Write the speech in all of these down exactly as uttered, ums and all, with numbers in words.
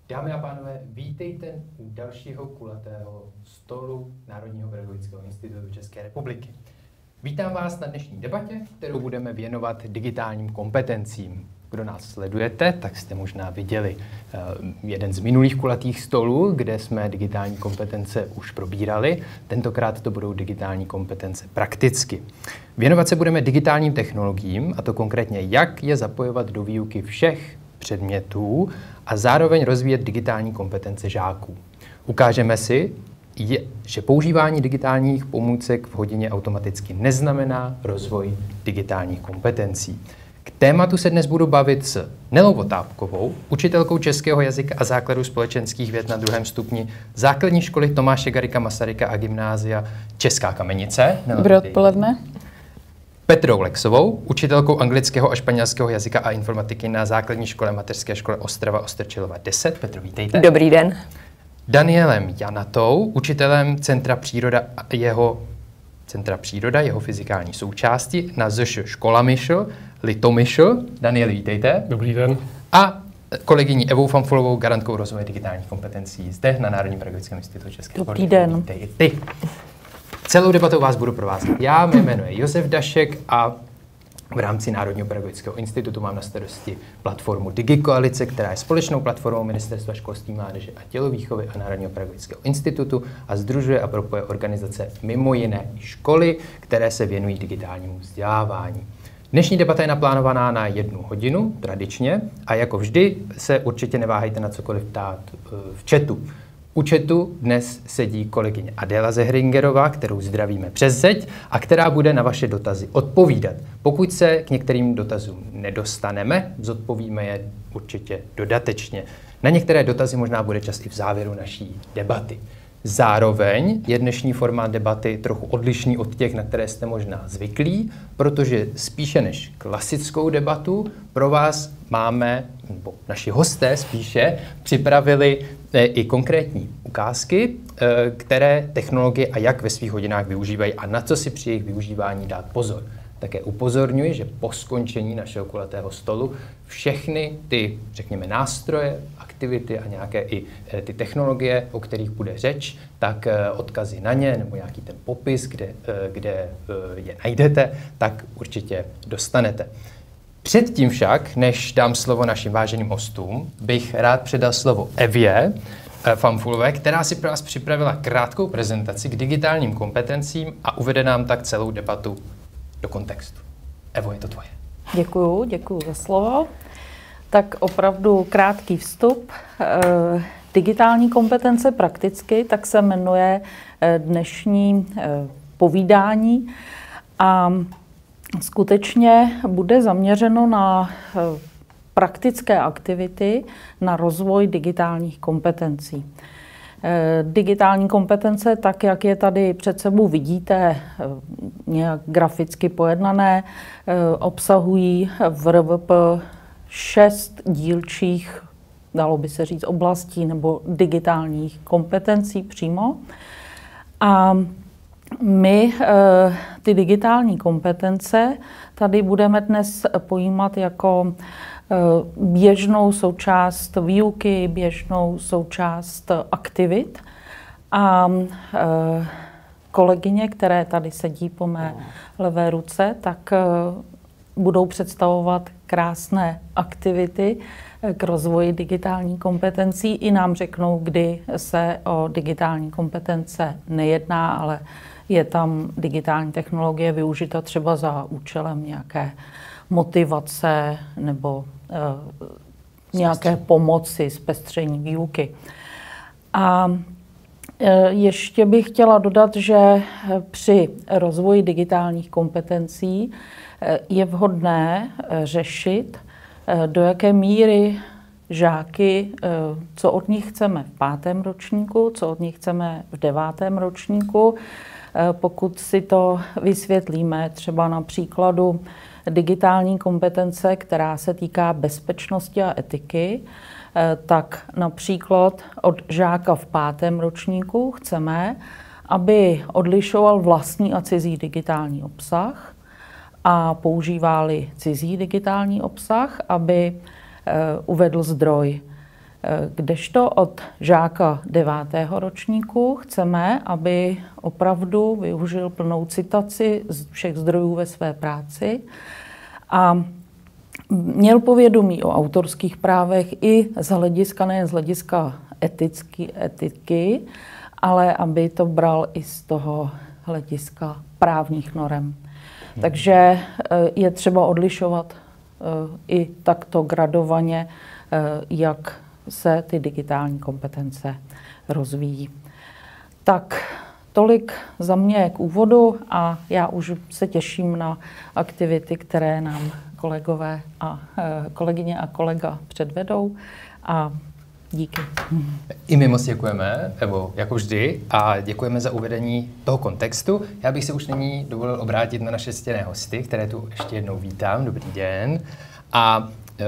Dámy a pánové, vítejte u dalšího kulatého stolu Národního pedagogického institutu České republiky. Vítám vás na dnešní debatě, kterou budeme věnovat digitálním kompetencím. Kdo nás sledujete, tak jste možná viděli uh, jeden z minulých kulatých stolů, kde jsme digitální kompetence už probírali. Tentokrát to budou digitální kompetence prakticky. Věnovat se budeme digitálním technologiím, a to konkrétně, jak je zapojovat do výuky všech předmětů a zároveň rozvíjet digitální kompetence žáků. Ukážeme si, je, že používání digitálních pomůcek v hodině automaticky neznamená rozvoj digitálních kompetencí. K tématu se dnes budu bavit s Nelou Votápkovou, učitelkou českého jazyka a základu společenských věd na druhém stupni základní školy Tomáše Garrigua Masaryka a gymnázia Česká Kamenice. Dobré odpoledne. Petrou Lexovou, učitelkou anglického a španělského jazyka a informatiky na základní škole mateřské škole Ostrava Ostrčilova deset. Petro, vítejte. Dobrý den. Danielem Janatou, učitelem Centra Příroda jeho, Centra Příroda, jeho fyzikální součásti na Z Š Škola Myšl, Litomyšl. Daniel, vítejte. Dobrý den. A kolegyní Evou Fanfulovou, garantkou rozvoje digitálních kompetencí zde na Národním pedagogickém institutu České republiky. Dobrý den. Vítej ty. Celou debatu vás budu provázet. Já mě jmenuji Josef Dašek a v rámci Národního pedagogického institutu mám na starosti platformu DigiKoalice, která je společnou platformou Ministerstva školství, mládeže a tělovýchovy a Národního pedagogického institutu a sdružuje a propojuje organizace mimo jiné školy, které se věnují digitálnímu vzdělávání. Dnešní debata je naplánovaná na jednu hodinu, tradičně, a jako vždy se určitě neváhejte na cokoliv ptát v chatu. U chatu dnes sedí kolegyně Adéla Zehringerová, kterou zdravíme přes zeď a která bude na vaše dotazy odpovídat. Pokud se k některým dotazům nedostaneme, zodpovíme je určitě dodatečně. Na některé dotazy možná bude čas i v závěru naší debaty. Zároveň je dnešní formát debaty trochu odlišný od těch, na které jste možná zvyklí, protože spíše než klasickou debatu pro vás máme, nebo naši hosté spíše, připravili i konkrétní ukázky, které technologie a jak ve svých hodinách využívají a na co si při jejich využívání dát pozor. Také upozorňuji, že po skončení našeho kulatého stolu všechny ty, řekněme, nástroje, aktivity a nějaké i ty technologie, o kterých bude řeč, tak odkazy na ně nebo nějaký ten popis, kde, kde je najdete, tak určitě dostanete. Předtím však, než dám slovo našim váženým hostům, bych rád předal slovo Evě Fanfulové, která si pro nás připravila krátkou prezentaci k digitálním kompetencím a uvede nám tak celou debatu do kontextu. Evo, je to tvoje. Děkuju, děkuju za slovo. Tak opravdu krátký vstup. E, digitální kompetence prakticky, tak se jmenuje dnešní e, povídání a skutečně bude zaměřeno na e, praktické aktivity na rozvoj digitálních kompetencí. Digitální kompetence, tak jak je tady před sebou vidíte, nějak graficky pojednané, obsahují v R V P šest dílčích, dalo by se říct, oblastí nebo digitálních kompetencí přímo. A my ty digitální kompetence tady budeme dnes pojímat jako běžnou součást výuky, běžnou součást aktivit. A kolegyně, které tady sedí po mé levé ruce, tak budou představovat krásné aktivity k rozvoji digitální kompetencí. I nám řeknou, kdy se o digitální kompetence nejedná, ale je tam digitální technologie využita třeba za účelem nějaké motivace nebo uh, nějaké pomoci, zpestření výuky. A uh, ještě bych chtěla dodat, že při rozvoji digitálních kompetencí uh, je vhodné uh, řešit, uh, do jaké míry žáky, uh, co od nich chceme v pátém ročníku, co od nich chceme v devátém ročníku. Uh, pokud si to vysvětlíme třeba na příkladu digitální kompetence, která se týká bezpečnosti a etiky, tak například od žáka v pátém ročníku chceme, aby odlišoval vlastní a cizí digitální obsah a používali cizí digitální obsah, aby uvedl zdroj. Kdežto od žáka devátého ročníku chceme, aby opravdu využil plnou citaci z všech zdrojů ve své práci a měl povědomí o autorských právech i z hlediska, ne z hlediska eticky, etiky, ale aby to bral i z toho hlediska právních norem. Hmm. Takže je třeba odlišovat i takto gradovaně, jak se ty digitální kompetence rozvíjí. Tak tolik za mě k úvodu a já už se těším na aktivity, které nám kolegové a kolegyně a kolega předvedou a díky. I my moc děkujeme, Evo, jako vždy, a děkujeme za uvedení toho kontextu. Já bych se už nyní dovolil obrátit na naše ctěné hosty, které tu ještě jednou vítám. Dobrý den. A e,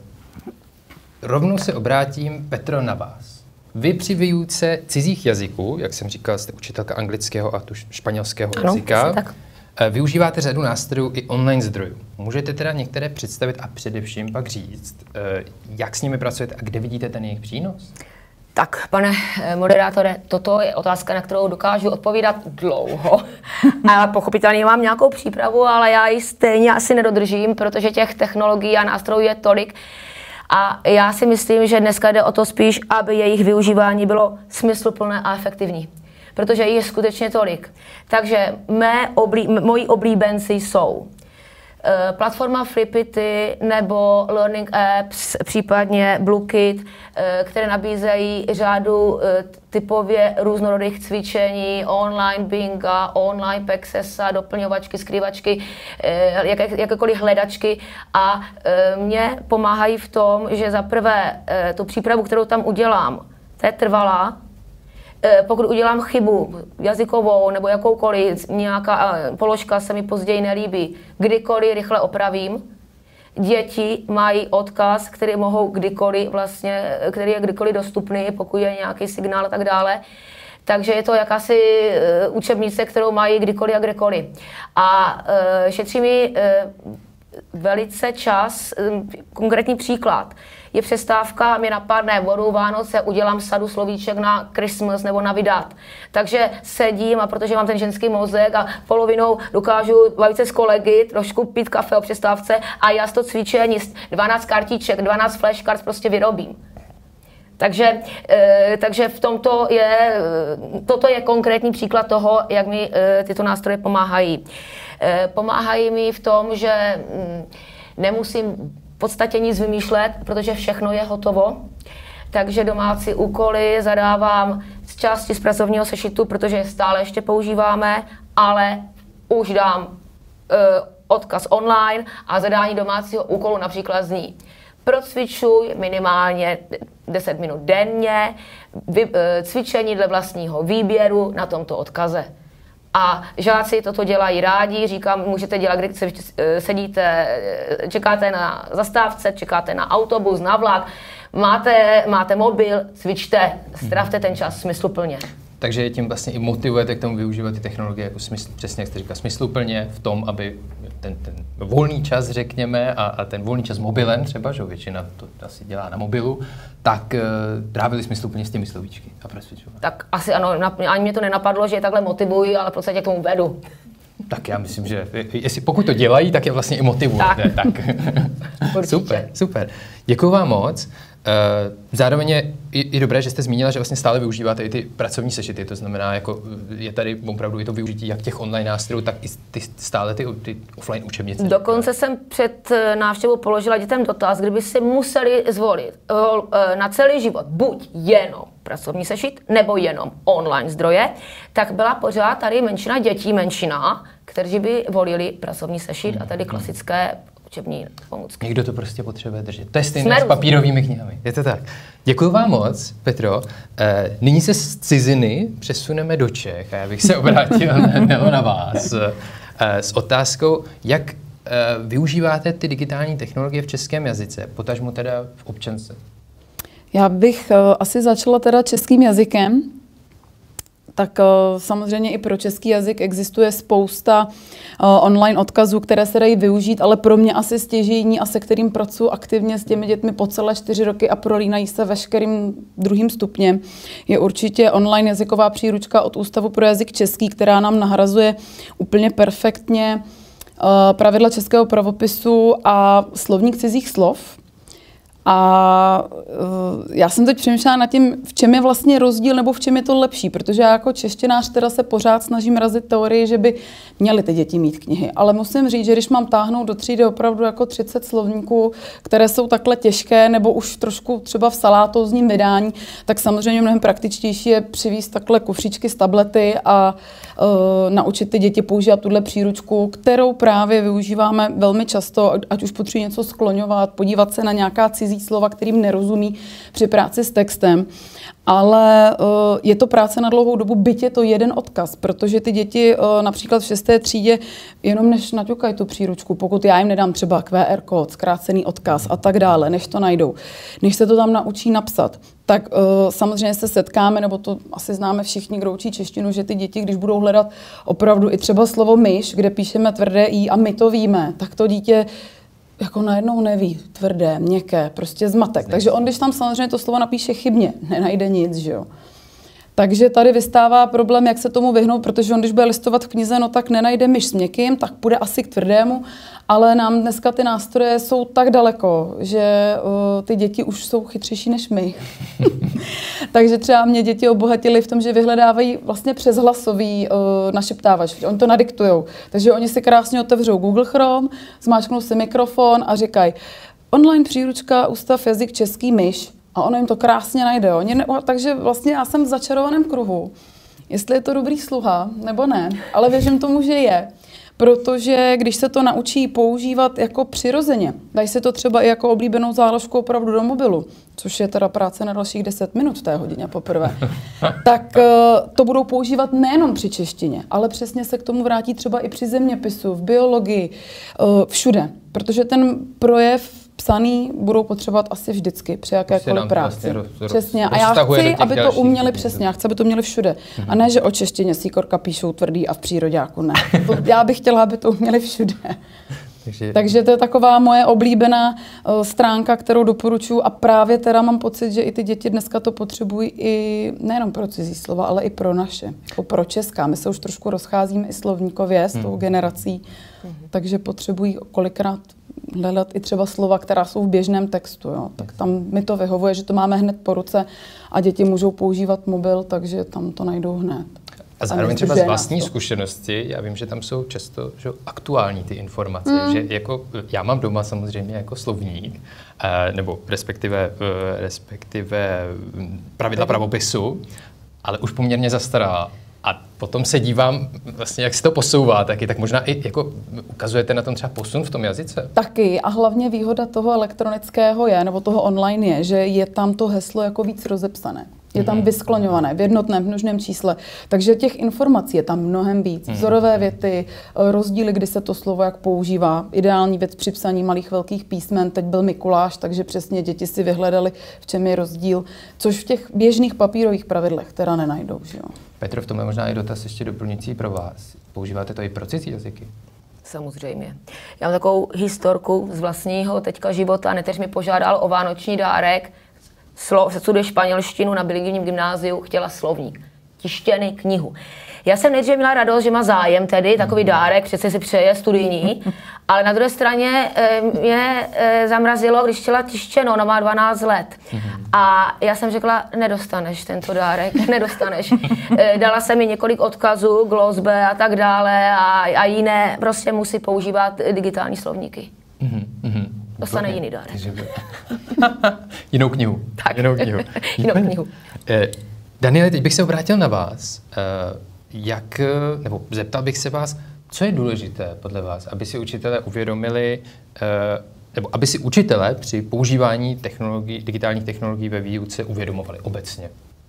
rovnou se obrátím, Petro, na vás. Vy při výuce cizích jazyků, jak jsem říkal, jste učitelka anglického a tu španělského ano, jazyka, tak. Využíváte řadu nástrojů i online zdrojů. Můžete teda některé představit a především pak říct, jak s nimi pracujete a kde vidíte ten jejich přínos? Tak, pane moderátore, toto je otázka, na kterou dokážu odpovídat dlouho. A pochopitelně mám nějakou přípravu, ale já ji stejně asi nedodržím, protože těch technologií a nástrojů je tolik. A já si myslím, že dneska jde o to spíš, aby jejich využívání bylo smysluplné a efektivní. Protože jich je skutečně tolik. Takže mé oblí, moji oblíbenci jsou uh, platforma Flippity nebo Learning Apps, případně BlueKit, uh, které nabízejí řadu uh, typově různorodých cvičení, online binga, online pexesa, doplňovačky, skrývačky, uh, jaké, jakékoliv hledačky a uh, mě pomáhají v tom, že za prvé uh, tu přípravu, kterou tam udělám, to je trvalá. Pokud udělám chybu jazykovou nebo jakoukoliv, nějaká položka se mi později nelíbí, kdykoliv rychle opravím. Děti mají odkaz, který mohou kdykoliv vlastně, který je kdykoliv dostupný, pokud je nějaký signál a tak dále. Takže je to jakási učebnice, kterou mají kdykoliv a kdekoliv. A šetří mi velice čas, konkrétní příklad. Je přestávka, mě napadne, budou Vánoce, udělám sadu slovíček na Christmas nebo na vydat. Takže sedím a protože mám ten ženský mozek a polovinou dokážu bavit se s kolegy, trošku pít kafe o přestávce a já z to cvičení dvanáct kartiček, dvanáct flashcards prostě vyrobím. Takže, e, takže v tomto je, toto je konkrétní příklad toho, jak mi e, tyto nástroje pomáhají. E, pomáhají mi v tom, že m, nemusím v podstatě nic vymýšlet, protože všechno je hotovo. Takže domácí úkoly zadávám z části z pracovního sešitu, protože je stále ještě používáme, ale už dám e, odkaz online a zadání domácího úkolu například zní: procvičuj minimálně deset minut denně, vy, e, cvičení dle vlastního výběru na tomto odkaze. A žáci toto dělají rádi, říkám, můžete dělat, kdy sedíte, čekáte na zastávce, čekáte na autobus, na vlak, máte, máte mobil, cvičte, stravte ten čas smysluplně. Takže tím vlastně i motivujete k tomu využívat ty technologie jako smysl, přesně jak jste říkal, smysluplně v tom, aby ten, ten volný čas, řekněme, a, a ten volný čas mobilem třeba, že většina to asi dělá na mobilu, tak uh, trávili smysluplně s těmi slovíčky a procvičovali. Tak asi ano, na, ani mě to nenapadlo, že je takhle motivuji, ale v podstatě k tomu vedu. Tak já myslím, že jestli, pokud to dělají, tak je vlastně i motivují. Tak. tak. Super, super. Děkuju vám moc. Zároveň je i dobré, že jste zmínila, že vlastně stále využíváte i ty pracovní sešity, to znamená, jako je tady opravdu i to využití jak těch online nástrojů, tak i ty, stále ty, ty offline učebnice. Dokonce jsem před návštěvou položila dětem dotaz, kdyby si museli zvolit na celý život buď jenom pracovní sešit, nebo jenom online zdroje, tak byla pořád tady menšina dětí, menšina, kteří by volili pracovní sešit a tady klasické učební pomůcky. Někdo to prostě potřebuje držet. To je stejné s papírovými knihami. Je to tak. Děkuji vám moc, Petro. E, nyní se z ciziny přesuneme do Čech a já bych se obrátil Nelo na vás e, s otázkou, jak e, využíváte ty digitální technologie v českém jazyce, potažmo teda v občance. Já bych uh, asi začala teda českým jazykem. tak samozřejmě i pro český jazyk existuje spousta online odkazů, které se dají využít, ale pro mě asi stěžejní a se kterým pracuji aktivně s těmi dětmi po celé čtyři roky a prolínají se veškerým druhým stupněm, je určitě online jazyková příručka od Ústavu pro jazyk český, která nám nahrazuje úplně perfektně pravidla českého pravopisu a slovník cizích slov. A já jsem teď přemýšlela nad tím, v čem je vlastně rozdíl nebo v čem je to lepší, protože já jako češtinář teda se pořád snažím razit teorii, že by měly ty děti mít knihy. Ale musím říct, že když mám táhnout do třídy opravdu jako třicet slovníků, které jsou takhle těžké nebo už trošku třeba v salátózním vydání, tak samozřejmě mnohem praktičtější je přivést takhle kufříčky z tablety a uh, naučit ty děti používat tuhle příručku, kterou právě využíváme velmi často, ať už potřebují něco skloňovat, podívat se na nějaká cizí slova, kterým nerozumí při práci s textem. Ale uh, je to práce na dlouhou dobu, byť je to jeden odkaz, protože ty děti uh, například v šesté třídě jenom než naťukají tu příručku, pokud já jim nedám třeba Q R kód, zkrácený odkaz a tak dále, než to najdou, než se to tam naučí napsat, tak uh, samozřejmě se setkáme, nebo to asi známe všichni, kdo učí češtinu, že ty děti, když budou hledat opravdu i třeba slovo myš, kde píšeme tvrdé i a my to víme, tak to dítě jako najednou neví, tvrdé, měkké, prostě zmatek. Takže on, když tam samozřejmě to slovo napíše chybně, nenajde nic, že jo. Takže tady vystává problém, jak se tomu vyhnout, protože on, když bude listovat v knize, no tak nenajde myš s měkkým, tak půjde asi k tvrdému, ale nám dneska ty nástroje jsou tak daleko, že uh, ty děti už jsou chytřejší než my. Takže třeba mě děti obohatily v tom, že vyhledávají vlastně přeshlasový uh, našeptávač, oni to nadiktujou. Takže oni si krásně otevřou Google Chrome, zmáčknou si mikrofon a říkají online příručka Ústav jazyk český myš. A ono jim to krásně najde. Jo. Ne, takže vlastně já jsem v začarovaném kruhu. Jestli je to dobrý sluha, nebo ne. Ale věřím tomu, že je. Protože když se to naučí používat jako přirozeně, dají se to třeba i jako oblíbenou záložku opravdu do mobilu, což je teda práce na dalších deset minut v té hodině poprvé, tak uh, to budou používat nejenom při češtině, ale přesně se k tomu vrátí třeba i při zeměpisu, v biologii, uh, všude. Protože ten projev psaný budou potřebovat asi vždycky při jakékoliv práci. Vlastně roz, roz, přesně. A já chci, aby to uměli přesně. Já chci, aby to měli všude. Mm-hmm. A ne, že o češtině síkorka píšou tvrdý a v příroďáku ne. To, já bych chtěla, aby to uměli všude. Takže... Takže to je taková moje oblíbená uh, stránka, kterou doporučuji a právě teda mám pocit, že i ty děti dneska to potřebují i nejenom pro cizí slova, ale i pro naše, jako pro česká. My se už trošku rozcházíme i slovníkově s tou generací, mm. takže potřebují kolikrát hledat i třeba slova, která jsou v běžném textu. Jo. Tak tam mi to vyhovuje, že to máme hned po ruce a děti můžou používat mobil, takže tam to najdou hned. A zároveň třeba z vlastní zkušenosti, já vím, že tam jsou často že, aktuální ty informace, mm. že jako, já mám doma samozřejmě jako slovník, eh, nebo respektive, eh, respektive pravidla pravopisu, ale už poměrně zastaralá. A potom se dívám, vlastně, jak se to posouvá taky, tak možná i jako ukazujete na tom třeba posun v tom jazyce? Taky a hlavně výhoda toho elektronického je, nebo toho online je, že je tam to heslo jako víc rozepsané. Je tam vyskloňované v jednotném množném čísle. Takže těch informací je tam mnohem víc. Vzorové věty, rozdíly, kdy se to slovo jak používá. Ideální věc při psaní malých velkých písmen. Teď byl Mikuláš, takže přesně děti si vyhledali, v čem je rozdíl. Což v těch běžných papírových pravidlech teda nenajdou. Že jo? Petro, v tomhle možná i dotaz ještě doplňující pro vás. Používáte to i pro cizí jazyky? Samozřejmě. Já mám takovou historku z vlastního teďka života. Neteř mi požádal o vánoční dárek. Slo, se studuje španělštinu na bilingvním gymnáziu, chtěla slovník, tištěný knihu. Já jsem nejdřív měla radost, že má zájem tedy, takový dárek, přece si přeje studijní, ale na druhé straně e, mě e, zamrazilo, když chtěla tištěno, ona má dvanáct let. A já jsem řekla, nedostaneš tento dárek, nedostaneš. E, dala jsem mi několik odkazů, glosbe a tak dále a, a jiné, prostě musí používat digitální slovníky. Mm-hmm. Dostane jiný dárek. Jinou knihu. Tak. Jinou knihu. Jinou knihu. Eh, Daniele, teď bych se obrátil na vás. Eh, jak, nebo zeptal bych se vás, co je důležité podle vás, aby si učitelé uvědomili, eh, nebo aby si učitelé při používání technologií, digitálních technologií ve výuce uvědomovali obecně?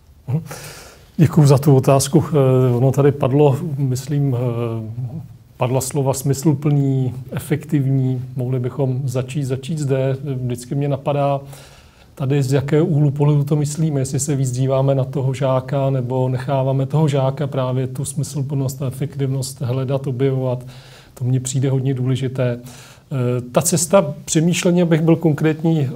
Děkuju za tu otázku. Ono tady padlo, myslím, padla slova smysluplný, efektivní. Mohli bychom začít, začít zde. Vždycky mě napadá tady z jakého úhlu pohledu to myslíme, jestli se víc díváme na toho žáka, nebo necháváme toho žáka právě tu smysluplnost a efektivnost hledat, objevovat. To mně přijde hodně důležité. Ta cesta přemýšlení, abych byl konkrétní,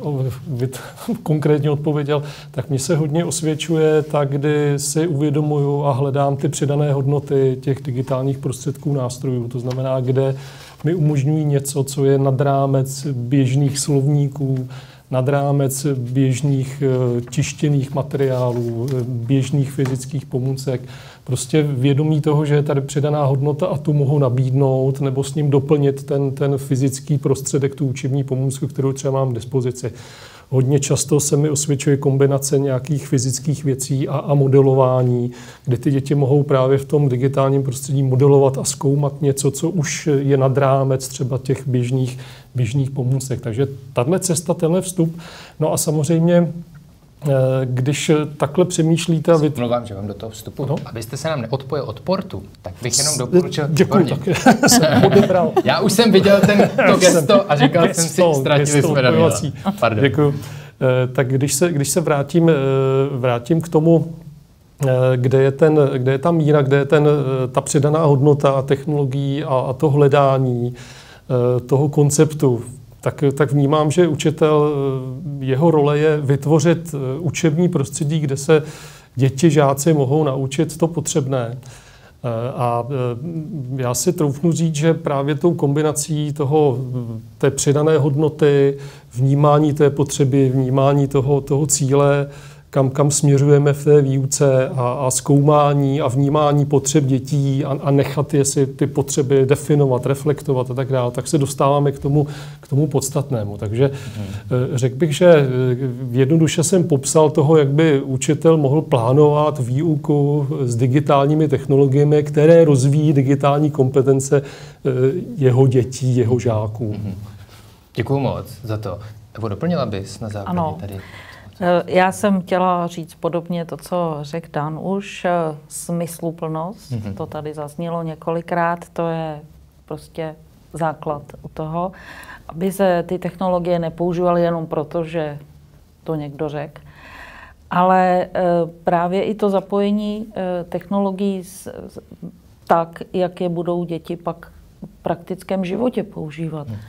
konkrétně odpověděl, tak mně se hodně osvědčuje tak, kdy si uvědomuju a hledám ty přidané hodnoty těch digitálních prostředků, nástrojů. To znamená, kde mi umožňují něco, co je nad rámec běžných slovníků, nad rámec běžných tištěných materiálů, běžných fyzických pomůcek. Prostě vědomí toho, že je tady přidaná hodnota a tu mohu nabídnout nebo s ním doplnit ten, ten fyzický prostředek, tu učební pomůcku, kterou třeba mám k dispozici. Hodně často se mi osvědčuje kombinace nějakých fyzických věcí a, a modelování, kde ty děti mohou právě v tom digitálním prostředí modelovat a zkoumat něco, co už je nad rámec třeba těch běžných, běžných pomůcek. Takže tahle cesta, tenhle vstup. No a samozřejmě, když takhle přemýšlíte... Vy... Mluvám, že vám do toho vstupu. No. Abyste se nám neodpojil od portu, tak bych jenom doporučil... Děkuji, tak jsem odebral. Já už jsem viděl ten, to gesto a říkal gesto, jsem si, ztratili jsme Daniela. Pardon. Děkuji. Tak když se, když se vrátím, vrátím k tomu, kde je, ten, kde je ta míra, kde je ten, ta přidaná hodnota technologií a, a to hledání toho konceptu, Tak, tak vnímám, že učitel, jeho role je vytvořit učební prostředí, kde se děti, žáci mohou naučit to potřebné. A já si troufnu říct, že právě tou kombinací toho, té přidané hodnoty, vnímání té potřeby, vnímání toho, toho cíle, kam, kam směřujeme v té výuce a, a zkoumání a vnímání potřeb dětí a, a nechat je si ty potřeby definovat, reflektovat a tak dále, tak se dostáváme k tomu, k tomu podstatnému. Takže hmm. řekl bych, že jednoduše jsem popsal toho, jak by učitel mohl plánovat výuku s digitálními technologiemi, které rozvíjí digitální kompetence jeho dětí, jeho žáků. Hmm. Děkuju moc za to. Evo, doplnila bys na základě ano. tady? Já jsem chtěla říct podobně to, co řekl Dan už, smysluplnost, mm-hmm. to tady zaznělo několikrát, to je prostě základ u toho, aby se ty technologie nepoužívaly jenom proto, že to někdo řekl, ale právě i to zapojení technologií tak, jak je budou děti pak v praktickém životě používat. Mm.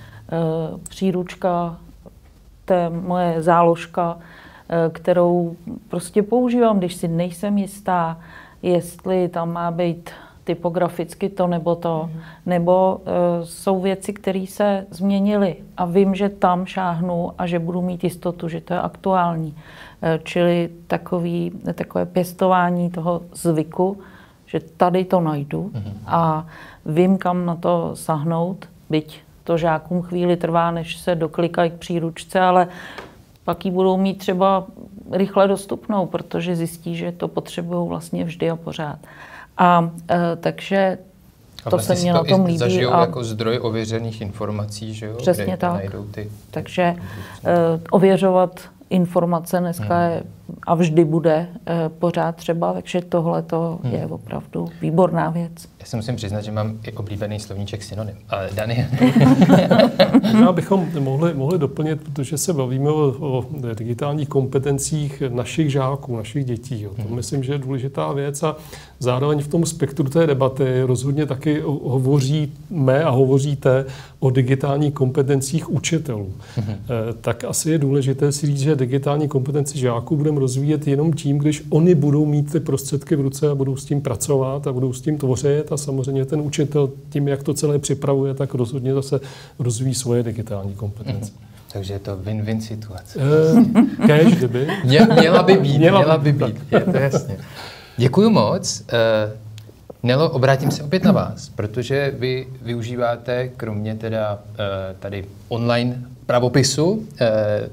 Příručka, to je moje záložka, kterou prostě používám, když si nejsem jistá, jestli tam má být typograficky to nebo to, mm. nebo uh, jsou věci, které se změnily a vím, že tam šáhnu a že budu mít jistotu, že to je aktuální. Uh, čili takový, takové pěstování toho zvyku, že tady to najdu mm. a vím, kam na to sahnout, byť to žákům chvíli trvá, než se doklikají k příručce, ale pak ji budou mít třeba rychle dostupnou, protože zjistí, že to potřebují vlastně vždy a pořád. A e, takže to vlastně se mě na tom líbí. Zažijou a jako zdroj ověřených informací, že jo? Přesně kde tak. najdou ty... Takže e, ověřovat informace dneska hmm. je a vždy bude e, pořád třeba, takže tohle to hmm. je opravdu výborná věc. Já si musím přiznat, že mám i oblíbený slovníček synonym. Ale Daniel. Možná bychom mohli, mohli doplnit, protože se bavíme o, o digitálních kompetencích našich žáků, našich dětí. Jo. To hmm. myslím, že je důležitá věc a zároveň v tom spektru té debaty rozhodně taky hovoříme a hovoříte o digitálních kompetencích učitelů. Hmm. E, tak asi je důležité si říct, že digitální kompetenci žáků budeme rozvíjet jenom tím, když oni budou mít ty prostředky v ruce a budou s tím pracovat a budou s tím tvořit a samozřejmě ten učitel tím, jak to celé připravuje, tak rozhodně zase rozvíjí svoje digitální kompetence. Mm. Takže je to win-win situace. E, Kéž, kdyby. Mě, měla by být, měla, měla by být. Je to jasně. Děkuju moc. E, Nelo, obrátím se opět na vás, protože vy využíváte, kromě teda e, tady online pravopisu, e,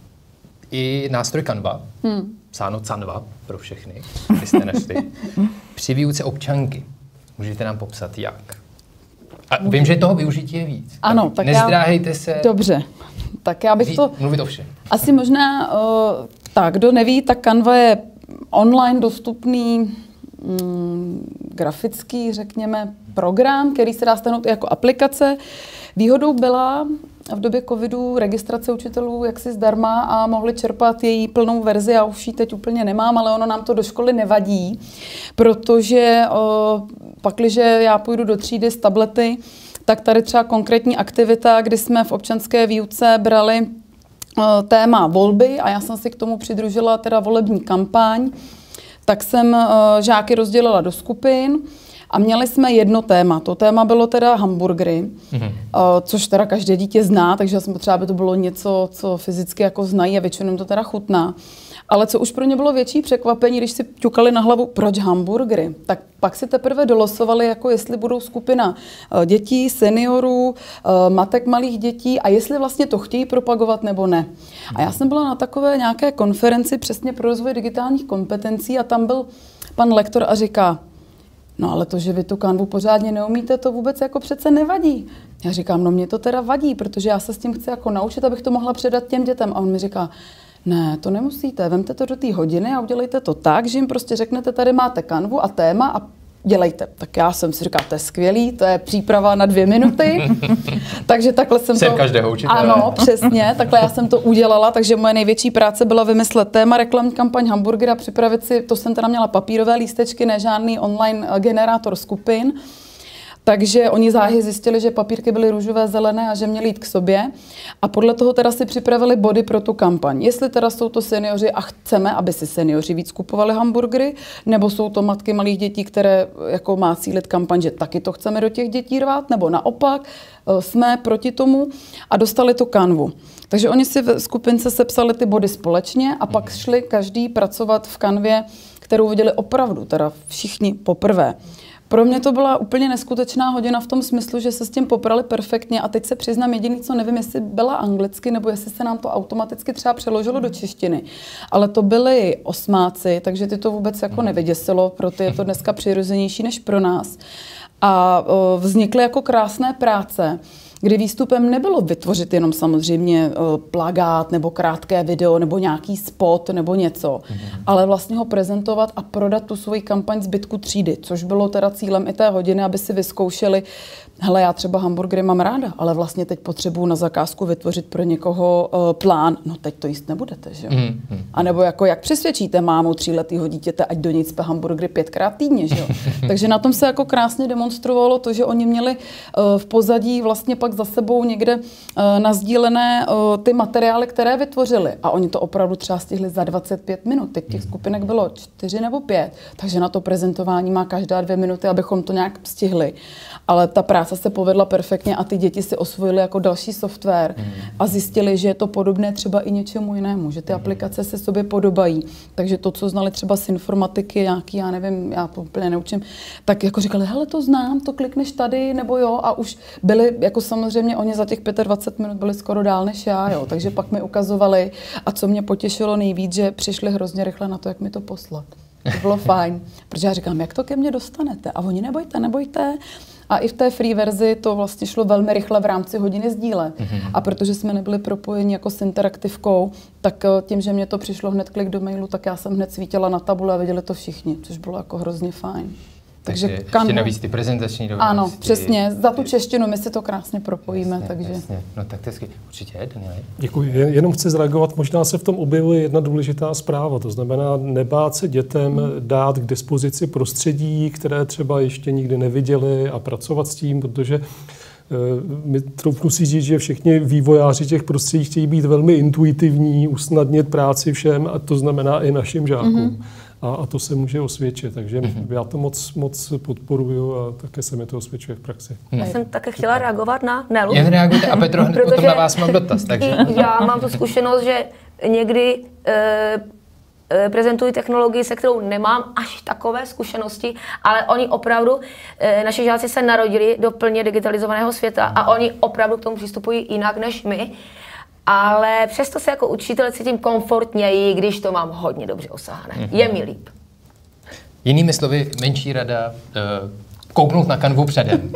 i nástroj Canva, hmm. psáno Canva pro všechny, kdybyste našli, při výuce občanky. Můžete nám popsat, jak? A vím, že toho využití je víc. Ano, tak, tak nezdráhejte já, se. Dobře, tak já bych to... Mluvit o všem. Asi možná, uh, tak kdo neví, tak Canva je online dostupný mm, grafický, řekněme, program, který se dá stáhnout i jako aplikace. Výhodou byla, v době covidu registrace učitelů jaksi zdarma a mohli čerpat její plnou verzi. Já už ji teď úplně nemám, ale ono nám to do školy nevadí, protože o, pakliže já půjdu do třídy s tablety, tak tady třeba konkrétní aktivita, kdy jsme v občanské výuce brali o, téma volby a já jsem si k tomu přidružila teda volební kampaň, tak jsem o, žáky rozdělila do skupin. A měli jsme jedno téma. To téma bylo teda hamburgery, mm-hmm. což teda každé dítě zná, takže jsem potřeba, aby to bylo něco, co fyzicky jako znají a většinou to teda chutná. Ale co už pro ně bylo větší překvapení, když si ťukali na hlavu, proč hamburgery, tak pak si teprve dolosovali, jako jestli budou skupina dětí, seniorů, matek malých dětí a jestli vlastně to chtějí propagovat nebo ne. A já jsem byla na takové nějaké konferenci přesně pro rozvoj digitálních kompetencí a tam byl pan lektor a říká, no ale to, že vy tu kanvu pořádně neumíte, to vůbec jako přece nevadí. Já říkám, no mě to teda vadí, protože já se s tím chci jako naučit, abych to mohla předat těm dětem. A on mi říká, ne, to nemusíte, vemte to do té hodiny a udělejte to tak, že jim prostě řeknete, tady máte kanvu a téma a dělejte. Tak já jsem si říkala, to je skvělý, to je příprava na dvě minuty. Takže takhle jsem Jsem to... každého učitele. Ano, přesně, takhle já jsem to udělala, takže moje největší práce byla vymyslet téma, reklamní kampaň hamburgera, připravit si, to jsem teda měla papírové lístečky, ne žádný online generátor skupin. Takže oni záhy zjistili, že papírky byly růžové, zelené a že měli jít k sobě. A podle toho teda si připravili body pro tu kampaň. Jestli teda jsou to seniori a chceme, aby si seniori víc kupovali hamburgery, nebo jsou to matky malých dětí, které jako má cílit kampaň, že taky to chceme do těch dětí rvát, nebo naopak jsme proti tomu a dostali tu kanvu. Takže oni si v skupince sepsali ty body společně a pak šli každý pracovat v kanvě, kterou viděli opravdu, teda všichni poprvé. Pro mě to byla úplně neskutečná hodina v tom smyslu, že se s tím poprali perfektně a teď se přiznám jediný, co nevím, jestli byla anglicky nebo jestli se nám to automaticky třeba přeložilo do češtiny. Ale to byli osmáci, takže ty to vůbec jako nevyděsilo, pro ty je to dneska přirozenější než pro nás. A o, vznikly jako krásné práce, kdy výstupem nebylo vytvořit jenom samozřejmě plakát nebo krátké video nebo nějaký spot nebo něco, mm. ale vlastně ho prezentovat a prodat tu svoji kampaň zbytku třídy, což bylo teda cílem i té hodiny, aby si vyzkoušeli, hele, já třeba hamburgery mám ráda, ale vlastně teď potřebuju na zakázku vytvořit pro někoho uh, plán, no teď to jíst nebudete, že jo? Mm. Mm. A nebo jako jak přesvědčíte mámu tříletýho dítěte, ať do ní cpe hamburgery pětkrát týdně, že jo? Takže na tom se jako krásně demonstrovalo to, že oni měli uh, v pozadí vlastně pak za sebou někde uh, nazdílené uh, ty materiály, které vytvořili. A oni to opravdu třeba stihli za dvacet pět minut. Teď těch skupinek bylo čtyři nebo pět, takže na to prezentování má každá dvě minuty, abychom to nějak stihli. Ale ta práce se povedla perfektně a ty děti si osvojily jako další software mm. a zjistili, že je to podobné třeba i něčemu jinému, že ty mm. aplikace se sobě podobají. Takže to, co znali třeba z informatiky, nějaký, já nevím, já to úplně neučím, tak jako říkali, hele, to znám, to klikneš tady, nebo jo, a už byli, jako samozřejmě oni za těch dvacet pět minut byli skoro dál než já, jo, takže pak mi ukazovali a co mě potěšilo nejvíc, že přišli hrozně rychle na to, jak mi to poslat. To bylo fajn, protože já říkám, jak to ke mně dostanete? A oni nebojte, nebojte. A i v té free verzi to vlastně šlo velmi rychle v rámci hodiny sdílet. Mm-hmm. A protože jsme nebyli propojeni jako s interaktivkou, tak tím, že mě to přišlo hned klik do mailu, tak já jsem hned svítila na tabule a viděli to všichni, což bylo jako hrozně fajn. Takže, takže kanvu... ještě navíc ty prezentační dovednosti. Ano, přesně. Za tu češtinu my si to krásně propojíme. Jasně, takže... jasně. No tak to je určitě, Danieli. Děkuji. Jenom chci zareagovat, možná se v tom objevuje jedna důležitá zpráva. To znamená nebát se dětem dát k dispozici prostředí, které třeba ještě nikdy neviděli a pracovat s tím, protože my troufnu si říct, že všichni vývojáři těch prostředí chtějí být velmi intuitivní, usnadnit práci všem a to znamená i našim žákům. Mm-hmm. A, a to se může osvědčit, takže mm-hmm. já to moc, moc podporuju a také se mi to osvědčuje v praxi. Já jsem také chtěla reagovat na Nelu. Jen reagujte a Petro, hned potom na vás mám dotaz. Takže. Já mám tu zkušenost, že někdy e, e, prezentuji technologii, se kterou nemám až takové zkušenosti, ale oni opravdu, e, naši žáci se narodili do plně digitalizovaného světa a oni opravdu k tomu přistupují jinak než my. Ale přesto se jako učitel cítím komfortněji, když to mám hodně dobře osahané. Mm-hmm. Je mi líp. Jinými slovy, menší rada, uh, kouknout na kanvu předem.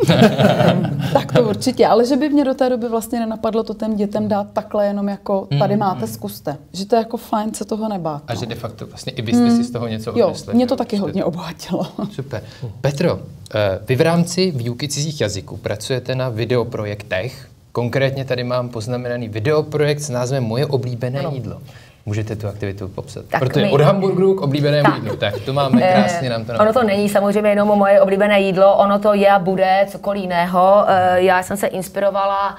Tak to určitě, ale že by mě do té doby vlastně nenapadlo to těm dětem dát takhle jenom jako tady máte, zkuste. Že to je jako fajn se toho nebát. A že de facto vlastně i vy jste si z toho něco odnesli. Jo, mě to taky hodně obohatilo. Super. Petro, vy v rámci výuky cizích jazyků pracujete na videoprojektech Konkrétně tady mám poznamenaný videoprojekt s názvem Moje oblíbené ano. jídlo. Můžete tu aktivitu popsat? Tak protože my... od hamburgeru k oblíbenému tak. jídlu. Tak to máme krásně nám to. Ono to není samozřejmě jenom moje oblíbené jídlo, ono to je a bude cokoliv jiného. Já jsem se inspirovala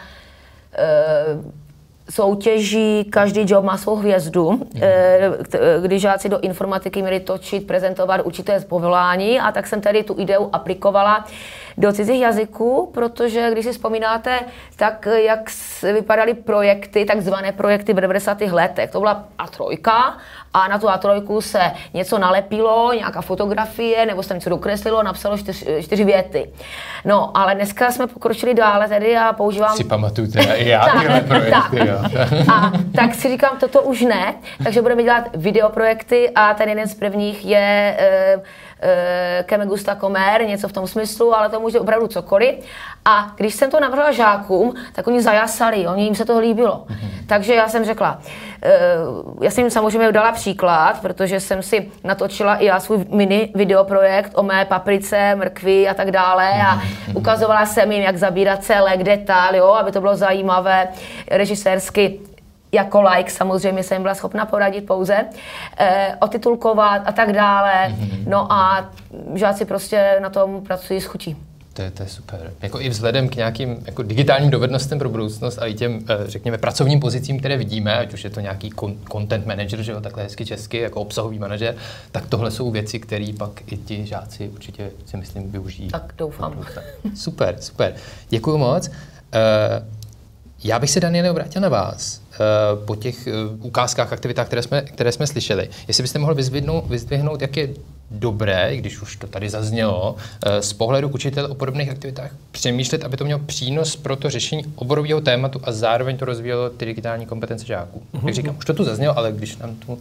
soutěží Každý job má svou hvězdu, když žáci do informatiky měli točit, prezentovat určité povolání, a tak jsem tady tu ideu aplikovala do cizích jazyků, protože když si vzpomínáte, tak jak vypadaly projekty, takzvané projekty v devadesátých letech. To byla á tři a na tu á tři se něco nalepilo, nějaká fotografie, nebo se tam něco dokreslilo, napsalo čtyř, čtyři věty. No, ale dneska jsme pokročili dále tedy a používám... Si pamatuju teda i já tyhle projekty, tak. jo. A tak si říkám, toto už ne, takže budeme dělat videoprojekty a ten jeden z prvních je e, e, Que me gusta comer, něco v tom smyslu, ale to může opravdu cokoliv. A když jsem to navrhla žákům, tak oni zajasali, oni jim se to líbilo. Mm-hmm. Takže já jsem řekla, e, já jsem jim samozřejmě dala příklad, protože jsem si natočila i já svůj mini videoprojekt o mé paprice, mrkvi a tak dále a mm-hmm. ukazovala jsem jim, jak zabírat celek, detail, jo, aby to bylo zajímavé, režisérsky. Jako like samozřejmě jsem byla schopna poradit pouze, e, otitulkovat a tak dále. Mm-hmm. No a žáci prostě na tom pracují s chutí. To je, to je super. Jako i vzhledem k nějakým jako digitálním dovednostem pro budoucnost a i těm, řekněme, pracovním pozicím, které vidíme, ať už je to nějaký content manager, že jo, takhle hezky česky, jako obsahový manažer, tak tohle jsou věci, které pak i ti žáci určitě si myslím využijí. Tak doufám. Super, super. Děkuju moc. Já bych se, Daniele, obrátil na vás po těch ukázkách, aktivitách, které jsme, které jsme slyšeli. Jestli byste mohl vyzdvihnout, vyzdvihnout, jak je dobré, když už to tady zaznělo, z pohledu učitele o podobných aktivitách přemýšlet, aby to mělo přínos pro to řešení oborového tématu a zároveň to rozvíjelo ty digitální kompetence žáků. Mm-hmm. Jak říkám, už to tu zaznělo, ale když nám tu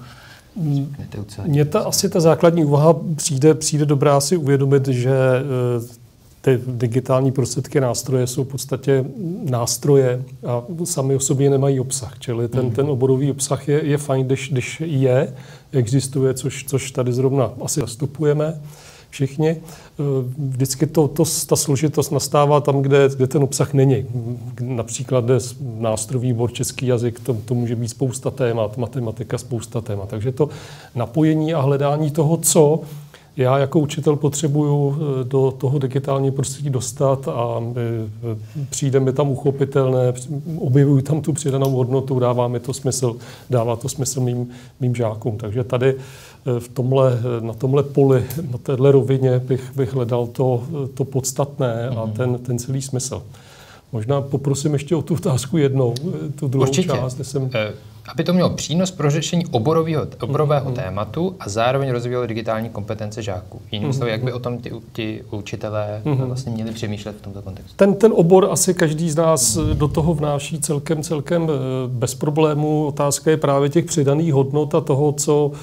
Mně ta asi ta základní úvaha přijde, přijde dobrá si uvědomit, že ty digitální prostředky, nástroje jsou v podstatě nástroje a sami o sobě nemají obsah. Čili ten, mm. ten oborový obsah je, je fajn, když, když je, existuje, což, což tady zrovna asi zastupujeme všichni. Vždycky to, to, ta složitost nastává tam, kde, kde ten obsah není. Například nástrojový výbor, český jazyk, to, to může být spousta témat, matematika, spousta témat. Takže to napojení a hledání toho, co já jako učitel potřebuju do toho digitálního prostředí dostat a přijde mi tam uchopitelné, objevuju tam tu přidanou hodnotu, dává mi to smysl, dává to smysl mým, mým žákům. Takže tady v tomhle, na tomhle poli, na téhle rovině bych, bych hledal to, to podstatné a ten, ten celý smysl. Možná poprosím ještě o tu otázku jednou, tu druhou Určitě. část. Jsem... Aby to mělo přínos pro řešení oborového, oborového mm. tématu a zároveň rozvíjelo digitální kompetence žáků. Jinými mm. slovy, jak by o tom ti, ti učitelé mm. vlastně měli přemýšlet v tomto kontextu? Ten, ten obor asi každý z nás do toho vnáší celkem, celkem bez problémů. Otázka je právě těch přidaných hodnot a toho, co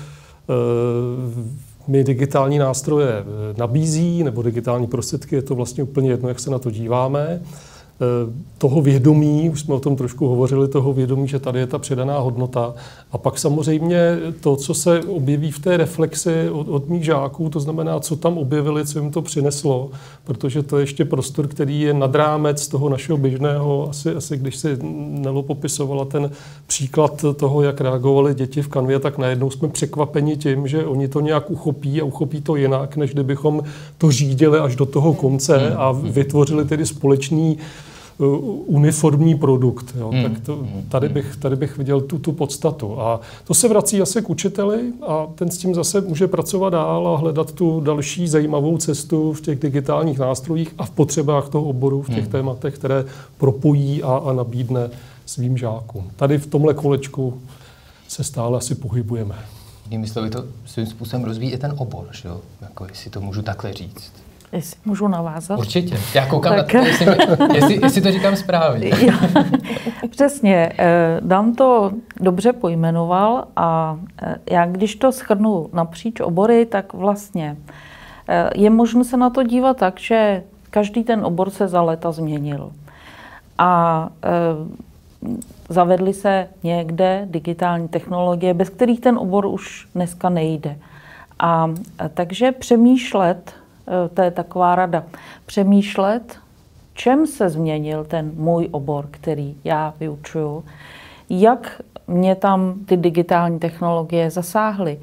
my digitální nástroje nabízí, nebo digitální prostředky, je to vlastně úplně jedno, jak se na to díváme. Toho vědomí, už jsme o tom trošku hovořili, toho vědomí, že tady je ta přidaná hodnota. A pak samozřejmě to, co se objeví v té reflexi od, od mých žáků, to znamená, co tam objevili, co jim to přineslo, protože to je ještě prostor, který je nad rámec toho našeho běžného, asi, asi když si Nelo popisovala ten příklad toho, jak reagovali děti v kanvě, tak najednou jsme překvapeni tím, že oni to nějak uchopí a uchopí to jinak, než kdybychom to řídili až do toho konce a vytvořili tedy společný uniformní produkt. Jo. Hmm. Tak to, tady, bych, tady bych viděl tu, tu podstatu. A to se vrací zase k učiteli a ten s tím zase může pracovat dál a hledat tu další zajímavou cestu v těch digitálních nástrojích a v potřebách toho oboru, v těch hmm. tématech, které propojí a, a nabídne svým žákům. Tady v tomhle kolečku se stále asi pohybujeme. Jinými slovy, to svým způsobem rozvíjí i ten obor, že jo? Jako, jestli to můžu takhle říct. Jestli můžu navázat? Určitě. Já koukám tak. na to, jestli, jestli, jestli to říkám správně. Přesně. Dan to dobře pojmenoval a já, když to shrnu napříč obory, tak vlastně je možné se na to dívat tak, že každý ten obor se za léta změnil. A zavedly se někde digitální technologie, bez kterých ten obor už dneska nejde. A takže přemýšlet, to je taková rada, přemýšlet, čem se změnil ten můj obor, který já vyučuju, jak mě tam ty digitální technologie zasáhly.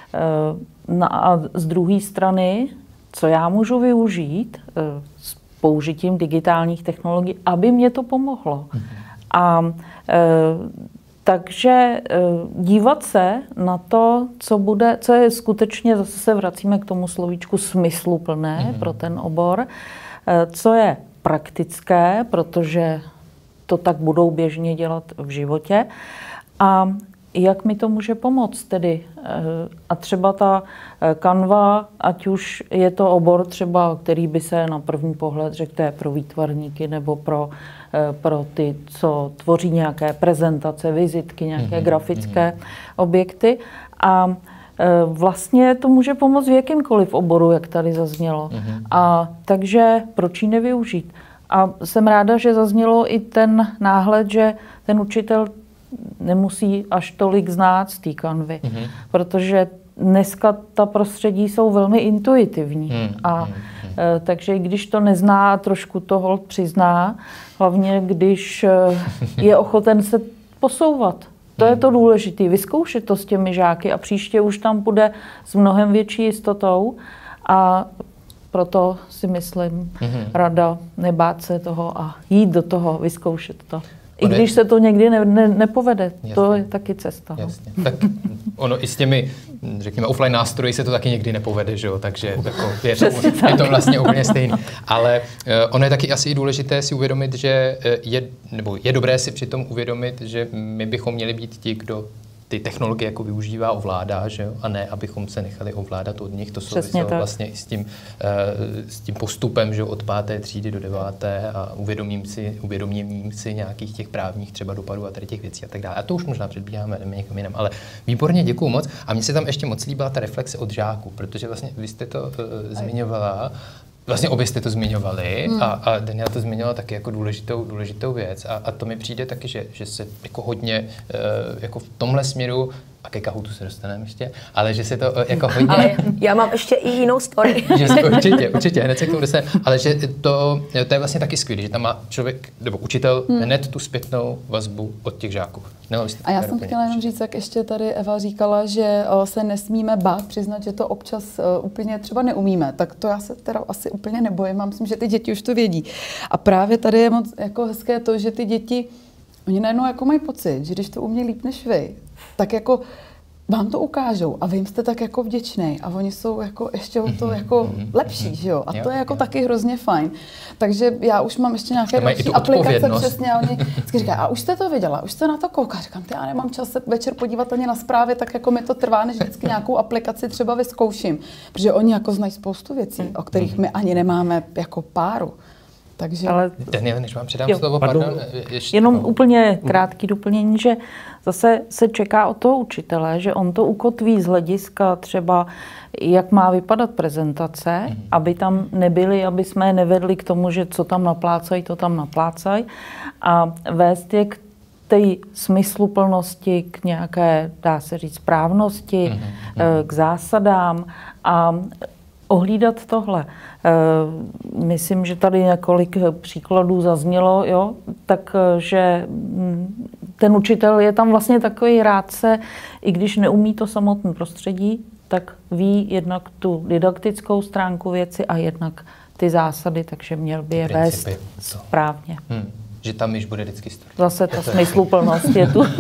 A z druhé strany, co já můžu využít s použitím digitálních technologií, aby mě to pomohlo. Mm-hmm. A e, takže e, dívat se na to, co bude, co je skutečně, zase se vracíme k tomu slovíčku smysluplné mm-hmm. pro ten obor, e, co je praktické, protože to tak budou běžně dělat v životě. A jak mi to může pomoct tedy? A třeba ta Canva, ať už je to obor třeba, který by se na první pohled řekl, to je pro výtvarníky nebo pro, pro ty, co tvoří nějaké prezentace, vizitky, nějaké mm-hmm. grafické objekty. A vlastně to může pomoct v jakýmkoliv oboru, jak tady zaznělo. Mm-hmm. A takže proč ji nevyužít? A jsem ráda, že zaznělo i ten náhled, že ten učitel nemusí až tolik znát z té kanvy, mm-hmm. protože dneska ta prostředí jsou velmi intuitivní. Mm-hmm. A e, takže i když to nezná, trošku to holt přizná, hlavně když je ochoten se posouvat. To je to důležité, vyzkoušet to s těmi žáky a příště už tam bude s mnohem větší jistotou a proto si myslím, mm-hmm. rada nebát se toho a jít do toho, vyzkoušet to. I když se to někdy ne, ne, nepovede, jasně. To je taky cesta. Jasně. Tak ono i s těmi, řekněme, offline nástroji se to taky někdy nepovede, že jo? Takže jako je, to, je to vlastně úplně stejné. Ale uh, ono je taky asi i důležité si uvědomit, že je, nebo je dobré si přitom uvědomit, že my bychom měli být ti, kdo ty technologie jako využívá, ovládá, že jo? A ne, abychom se nechali ovládat od nich. To souviselo vlastně i s tím, uh, s tím postupem, že jo? Od páté třídy do deváté a uvědomím si, uvědomím si nějakých těch právních třeba dopadů a tady těch věcí a tak dále. A to už možná předbíháme, jdeme někam jinam. Ale výborně, děkuju moc. A mně se tam ještě moc líbila ta reflexe od žáků, protože vlastně vy jste to uh, zmiňovala. Vlastně obě jste to zmiňovali hmm. a, a Daniela to zmiňovala taky jako důležitou, důležitou věc a, a to mi přijde taky, že, že se jako hodně uh, jako v tomhle směru, a ke Kahootu se dostaneme ještě, ale že se to uh, jako hodně... Ale já mám ještě i jinou story. že se, určitě, určitě, hned se k tomu dostaneme, ale že to, to je vlastně taky skvělé, že tam má člověk, nebo učitel hmm. hned tu zpětnou vazbu od těch žáků. No, a já jsem chtěla jenom říct, jak ještě tady Eva říkala, že uh, se nesmíme bát přiznat, že to občas uh, úplně třeba neumíme, tak to já se teda asi úplně nebojím, já myslím, že ty děti už to vědí. A právě tady je moc jako hezké to, že ty děti, oni najednou jako mají pocit, že když to umí líp než vy, tak jako vám to ukážou a vy jim jste tak jako vděčnej a oni jsou jako ještě o to jako lepší, že jo? A to je jako taky hrozně fajn. Takže já už mám ještě nějaké další aplikace přesně a oni vždycky říkají, a už jste to viděla, už jste na to kouká. Říkám, ty já nemám čas se večer podívat ani na zprávy, tak jako mi to trvá, než vždycky nějakou aplikaci třeba vyzkouším. Protože oni jako znají spoustu věcí, o kterých my ani nemáme jako páru. Takže... Ale Daniel, než vám předám jo. slovo, pardon. pardon ještě Jenom no. úplně krátký doplnění, že zase se čeká od toho učitele, že on to ukotví z hlediska třeba, jak má vypadat prezentace, mm-hmm. aby tam nebyli, aby jsme je nevedli k tomu, že co tam naplácají, to tam naplácají a vést je k té smysluplnosti, k nějaké, dá se říct, správnosti, mm-hmm. k zásadám a ohlídat tohle. Myslím, že tady několik příkladů zaznělo, jo, takže ten učitel je tam vlastně takový rádce, i když neumí to samotné prostředí, tak ví jednak tu didaktickou stránku věci a jednak ty zásady, takže měl by je vést správně. Hmm. Že tam již bude vždycky stát. Zase ta smysluplnost je tu.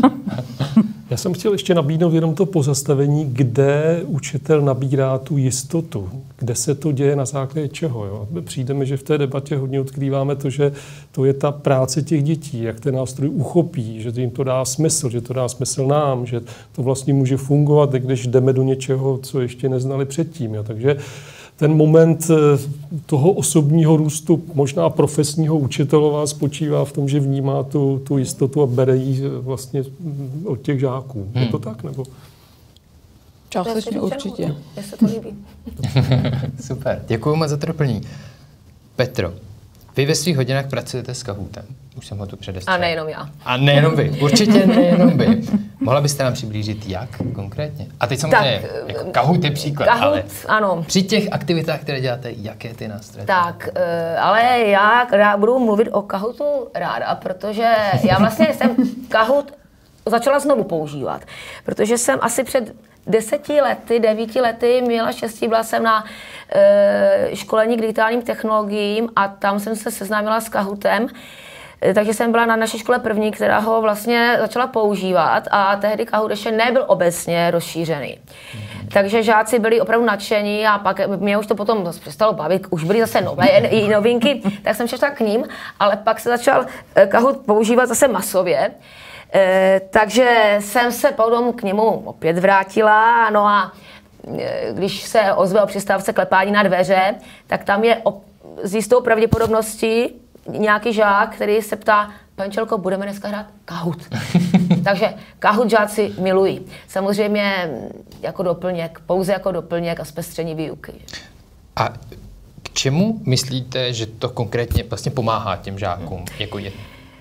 Já jsem chtěl ještě nabídnout jenom to pozastavení, kde učitel nabírá tu jistotu, kde se to děje, na základě čeho. Jo? Přijde mi, že v té debatě hodně odkrýváme to, že to je ta práce těch dětí, jak ten nástroj uchopí, že jim to dá smysl, že to dá smysl nám, že to vlastně může fungovat, když jdeme do něčeho, co ještě neznali předtím. Jo? Takže ten moment toho osobního růstu, možná profesního učitelova, spočívá v tom, že vnímá tu, tu jistotu a bere ji vlastně od těch žáků. Hmm. Je to tak? Nebo? Částečně určitě. Mně se to líbí. Super, děkuji moc za to doplnění. Petro, vy ve svých hodinách pracujete s Kahootem. Už jsem ho tu předestřel. A nejenom já. A nejenom vy, určitě nejenom vy. Mohla byste nám přiblížit, jak konkrétně? A teď samozřejmě, tak, jako Kahoot je příklad, Kahoot, ale ano. při těch aktivitách, které děláte, jaké ty nástroje? Tak, ale já rád, budu mluvit o Kahootu ráda, protože já vlastně jsem Kahoot začala znovu používat, protože jsem asi před deseti lety, devíti lety měla štěstí, byla jsem na e, školení k digitálním technologiím a tam jsem se seznámila s Kahootem. Takže jsem byla na naší škole první, která ho vlastně začala používat a tehdy Kahoot ještě nebyl obecně rozšířený. Mm. Takže žáci byli opravdu nadšení a pak mě už to potom přestalo bavit, už byly zase nové i novinky, tak jsem šla k ním, ale pak se začal Kahoot používat zase masově. E, takže jsem se potom k němu opět vrátila, no a e, když se ozve o přestávce klepání na dveře, tak tam je op- s jistou pravděpodobností nějaký žák, který se ptá, Pančelko, budeme dneska hrát Kahoot. Takže Kahoot žáci milují. Samozřejmě jako doplněk, pouze jako doplněk a zpestření výuky. A k čemu myslíte, že to konkrétně vlastně pomáhá těm žákům? Hmm. Jako je?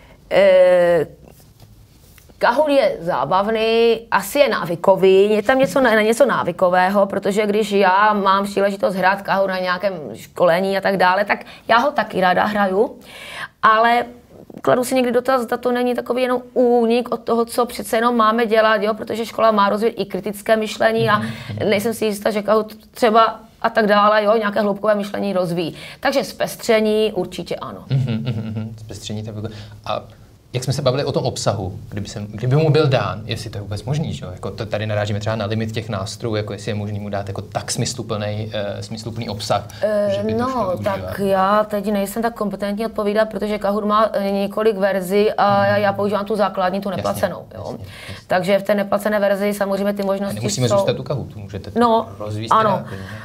E- Kahoot je zábavný, asi je návykový, je tam něco, na, něco návykového, protože když já mám příležitost hrát Kahoot na nějakém školení a tak dále, tak já ho taky ráda hraju, ale kladu si někdy dotaz, zda to není takový jenom únik od toho, co přece jenom máme dělat, jo, protože škola má rozvíjet i kritické myšlení a nejsem si jistá, že Kahoot třeba a tak dále, jo, nějaké hloubkové myšlení rozvíjí. Takže zpestření určitě ano. Zpestření to a jak jsme se bavili o tom obsahu, kdyby, jsem, kdyby mu byl dán, jestli to je vůbec možný, že? Jako to tady narážíme třeba na limit těch nástrojů, jako jestli je možný mu dát jako tak smysluplný, uh, smysluplný obsah, e, že by no, to šlo tak užívat. Já teď nejsem tak kompetentní odpovídat, protože Kahoot má několik verzí a já, já používám tu základní, tu neplacenou. Jasně, jo. Jasně, jasně. Takže v té neplacené verzi samozřejmě ty možnosti a nemusíme jsou... zůstat u Kahootu, můžete to no, rozvíjet. Ano,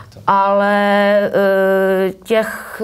ale uh, těch...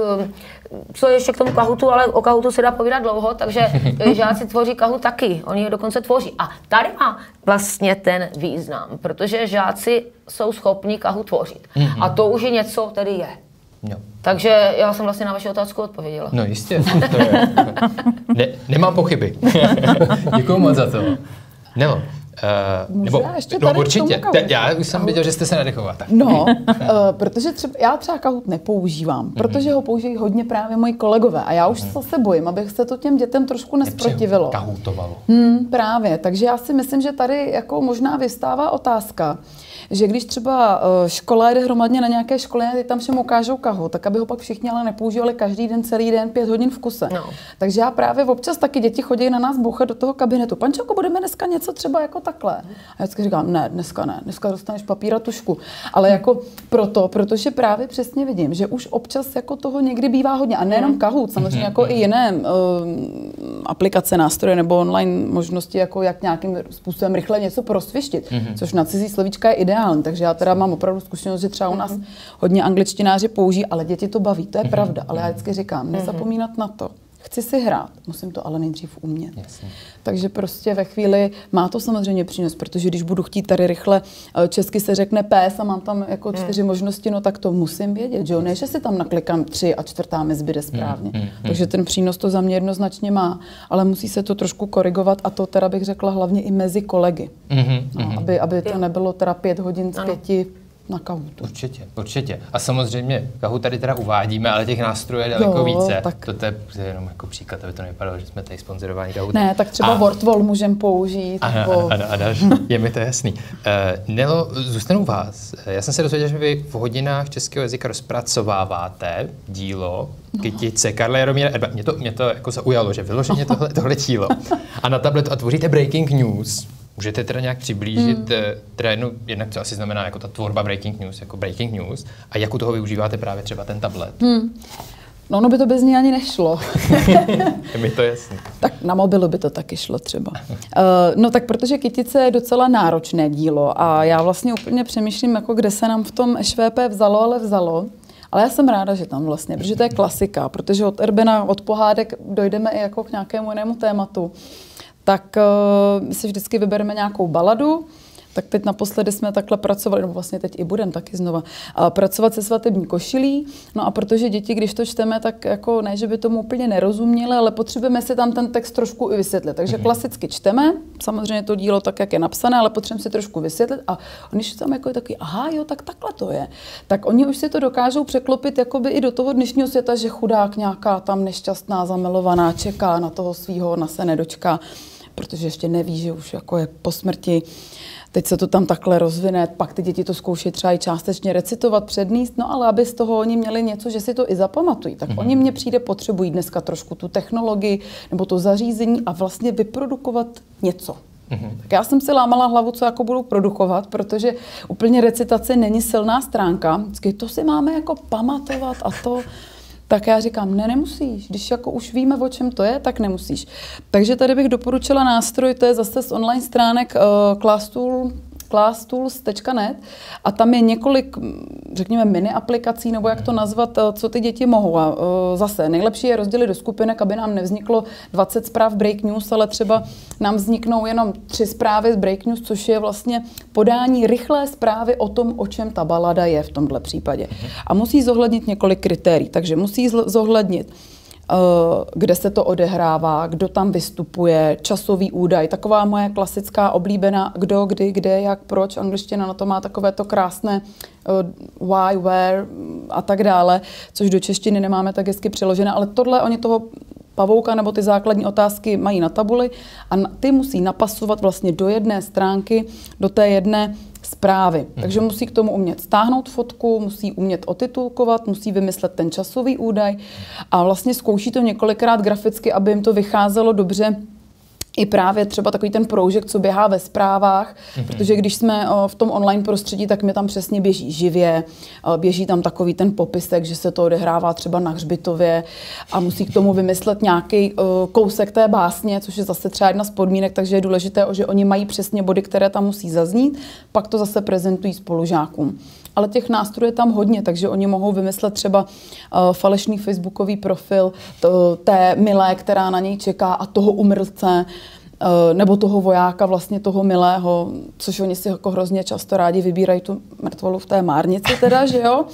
Co ještě k tomu Kahootu, ale o Kahootu se dá povídat dlouho, takže žáci tvoří Kahoot taky, oni je dokonce tvoří. A tady má vlastně ten význam, protože žáci jsou schopni Kahoot tvořit. Mm-hmm. A to už je něco, tedy je. Jo. Takže já jsem vlastně na vaši otázku odpověděla. No jistě, to je. Ne, nemám pochyby. Děkuju moc za to. Nelo. Uh, nebo, ještě no určitě. Te, já už jsem viděl, že jste se nadechovala. Tak. No, uh, protože třeba, já třeba Kahoot nepoužívám, mm-hmm. protože ho používají hodně právě moji kolegové a já už mm-hmm. se bojím, abych se to těm dětem trošku nesprotivilo. Kahootovalo. Hmm, právě, takže já si myslím, že tady jako možná vystává otázka, že když třeba škola jde hromadně na nějaké školy a ty tam všem ukážou Kahoot, tak aby ho pak všichni ale nepoužívali každý den, celý den, pět hodin v kuse. No. Takže já právě občas taky děti chodí na nás bouchat do toho kabinetu. Pančelko, budeme dneska něco třeba jako takhle. A já vždycky říkám, ne, dneska ne, dneska dostaneš papír a tušku. Ale jako proto, protože právě přesně vidím, že už občas jako toho někdy bývá hodně. A nejenom Kahoot, samozřejmě jako i jiné uh, aplikace, nástroje nebo online možnosti, jako jak nějakým způsobem rychle něco prosvištit, mm-hmm. což na cizí slovíčka je ideální. Takže já teda mám opravdu zkušenost, že třeba u nás mm-hmm. hodně angličtináři použijí, ale děti to baví, to je mm-hmm. pravda. Ale já vždycky říkám, nezapomínat na to. Chci si hrát, musím to ale nejdřív umět. Jasně. Takže prostě ve chvíli má to samozřejmě přínos, protože když budu chtít tady rychle, česky se řekne pés a mám tam jako čtyři hmm. možnosti, no tak to musím vědět, že jo? Ne, že si tam naklikám tři a čtvrtá mi zbyde správně. Hmm. Hmm. Takže ten přínos to za mě jednoznačně má, ale musí se to trošku korigovat a to teda bych řekla hlavně i mezi kolegy. Hmm. No, aby, aby to nebylo teda pět hodin z pěti na Kahootu. Určitě, určitě. A samozřejmě Kahoot tady teda uvádíme, ale těch nástrojů je daleko jo, více. Tak... To je jenom jako příklad, aby to nevypadalo, že jsme tady sponzorováni Kahoot. Ne, tak třeba a... WordWall můžeme použít. Ano, nebo... ano, ano, je mi to jasný. Uh, Nelo, zůstanu vás. Já jsem se dozvěděl, že vy v hodinách českého jazyka rozpracováváte dílo no. Kytice Karla Jaromíra Erba. Mě to, mě to jako zaujalo, že vyloženě tohle, tohle dílo. A na tabletu a tvoříte breaking news. Můžete teda nějak přiblížit, hmm. teda jednu, jednak co asi znamená jako ta tvorba breaking news, jako breaking news, a jak u toho využíváte právě třeba ten tablet? Hmm. No, no by to bez ní ani nešlo. Je mi to jasný. Tak na mobilu by to taky šlo třeba. Uh, no tak protože Kytice je docela náročné dílo a já vlastně úplně přemýšlím, jako kde se nám v tom š v pé vzalo, ale vzalo. Ale já jsem ráda, že tam vlastně, protože to je klasika, protože od Erbena, od pohádek dojdeme i jako k nějakému jinému tématu. Tak uh, si vždycky vybereme nějakou baladu, tak teď naposledy jsme takhle pracovali, nebo vlastně teď i budeme taky znova, a pracovat se svatební košilí. No a protože děti, když to čteme, tak jako ne, že by tomu úplně nerozuměli, ale potřebujeme si tam ten text trošku i vysvětlit. Takže mm-hmm. klasicky čteme, samozřejmě to dílo tak, jak je napsané, ale potřebujeme si trošku vysvětlit a oni tam jako je takový, aha, jo, tak takhle to je. Tak oni už si to dokážou překlopit jakoby i do toho dnešního světa, že chudák nějaká tam nešťastná, zamilovaná, čeká na toho svýho, ona se nedočká, protože ještě neví, že už jako je po smrti. Teď se to tam takhle rozvine, pak ty děti to zkouší třeba i částečně recitovat, předníst, no ale aby z toho oni měli něco, že si to i zapamatují, tak mm-hmm. oni mně přijde potřebují dneska trošku tu technologii nebo to zařízení a vlastně vyprodukovat něco. Mm-hmm. Tak já jsem si lámala hlavu, co jako budou produkovat, protože úplně recitace není silná stránka. Vždycky to si máme jako pamatovat a to... Tak já říkám, ne, nemusíš. Když jako už víme, o čem to je, tak nemusíš. Takže tady bych doporučila nástroj, to je zase z online stránek uh, ClassTool, classtools tečka net a tam je několik, řekněme, mini aplikací, nebo jak to nazvat, co ty děti mohou. A zase nejlepší je rozdělit do skupinek, aby nám nevzniklo dvacet zpráv break news, ale třeba nám vzniknou jenom tři zprávy z break news, což je vlastně podání rychlé zprávy o tom, o čem ta balada je v tomhle případě. A musí zohlednit několik kritérií, takže musí zohlednit, kde se to odehrává, kdo tam vystupuje, časový údaj, taková moje klasická oblíbená kdo, kdy, kde, jak, proč, angličtina na to má takové to krásné uh, why, where a tak dále, což do češtiny nemáme tak hezky přeložené, ale tohle oni toho pavouka nebo ty základní otázky mají na tabuli a ty musí napasovat vlastně do jedné stránky, do té jedné zprávy. Hmm. Takže musí k tomu umět stáhnout fotku, musí umět otitulkovat, musí vymyslet ten časový údaj a vlastně zkouší to několikrát graficky, aby jim to vycházelo dobře. I právě třeba takový ten proužek, co běhá ve zprávách, mm-hmm. protože když jsme v tom online prostředí, tak mi tam přesně běží živě, běží tam takový ten popisek, že se to odehrává třeba na hřbitově a musí k tomu vymyslet nějaký kousek té básně, což je zase třeba jedna z podmínek, takže je důležité, že oni mají přesně body, které tam musí zaznít, pak to zase prezentují spolužákům. Ale těch nástrojů je tam hodně, takže oni mohou vymyslet třeba uh, falešný facebookový profil to, té milé, která na něj čeká a toho umrtce, uh, nebo toho vojáka, vlastně toho milého, což oni si jako hrozně často rádi vybírají tu mrtvolu v té márnici teda, že jo?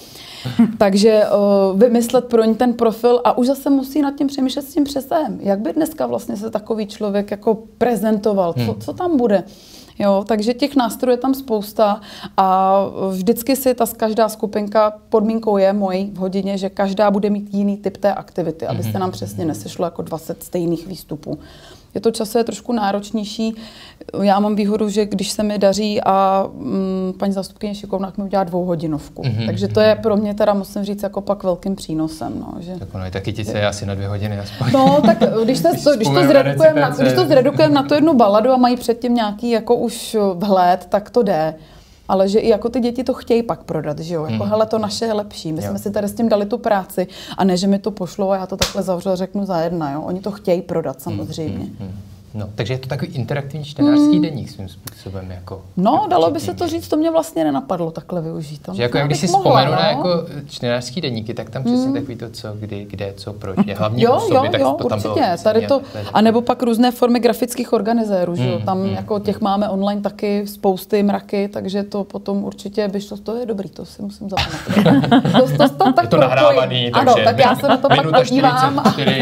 Takže uh, vymyslet pro ně ten profil a už zase musí nad tím přemýšlet s tím přesahem. Jak by dneska vlastně se takový člověk jako prezentoval, co, co tam bude? Jo, takže těch nástrojů je tam spousta a vždycky si ta každá skupinka, podmínkou je mojí v hodině, že každá bude mít jiný typ té aktivity, aby se nám přesně nesešlo jako dvacet stejných výstupů. Je to časově trošku náročnější. Já mám výhodu, že když se mi daří a mm, paní zástupkyně šikovná mi udělá dvouhodinovku. Mm-hmm. Takže to je pro mě teda, musím říct, jako pak velkým přínosem. No, že... Tak ono je taky ti se asi na dvě hodiny aspoň. No, tak když, se, když, to, když to zredukujeme na, když to zredukujeme na tu jednu baladu a mají předtím nějaký jako už vhled, tak to jde. Ale že i jako ty děti to chtějí pak prodat, že jo? Jako, mm. hele, to naše je lepší. My jo. jsme si tady s tím dali tu práci a ne, že mi to pošlou a já to takhle zavřel, řeknu za jedna, jo? Oni to chtějí prodat samozřejmě. Mm, mm, no, takže je to takový interaktivní čtenářský mm. deník svým způsobem. Jako, no, jako dalo by se to říct, to mě vlastně nenapadlo takhle využít. Že jako, když si vzpomenu na jako čtenářský deníky, tak tam přesně mm. takový to, co, kdy, kde, co, proč. Je hlavně jo, osoby, jo, tak jo, to tam určitě. bylo. Tady to, a nebo pak různé formy grafických organizérů, že jo? Tam mm. jako těch máme online taky spousty, mraky, takže to potom určitě by šlo, to je dobrý, to si musím zapamatovat. to, to, to, tak je to nahrávaný, ano, tak já se na to pak podívám.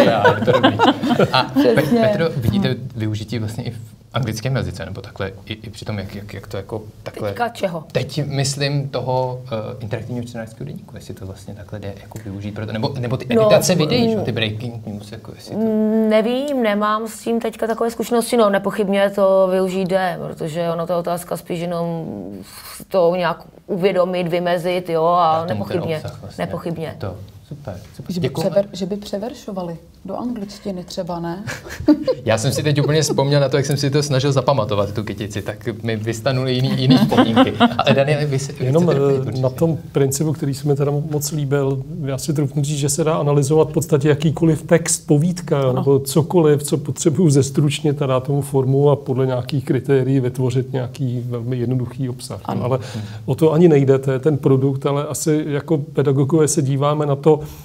A Petro, vidíte využití vlastně i v anglickém jazyce, nebo takhle, i, i při tom, jak, jak, jak to jako takhle... Teďka čeho? Teď myslím toho uh, interaktivního čtenářského deníku, jestli to vlastně takhle jde jako využít pro to, nebo, nebo ty editace no, videí, ty breaking news, jako jestli to... Nevím, nemám s tím teďka takové zkušenosti, no nepochybně to využít jde, protože ono to je otázka spíš jenom to nějak uvědomit, vymezit, jo, a nepochybně, vlastně, nepochybně. To. Super, super. Že by, přever, že by převeršovali do angličtiny třeba, ne? Já jsem si teď úplně vzpomněl na to, jak jsem si to snažil zapamatovat, tu kytici, tak mi vystanuly jiný, jiný vzpomínky. Ale Daniel, vy si... Jenom vy na tom principu, který se mi teda moc líbil, já si troufnu říct, že se dá analyzovat v podstatě jakýkoliv text, povídka, no. nebo cokoliv, co potřebuju zestručnit a dát tomu formu a podle nějakých kritérií vytvořit nějaký velmi jednoduchý obsah. No, ale o to ani nejde, to je ten produkt, ale asi jako pedagogové se díváme na to,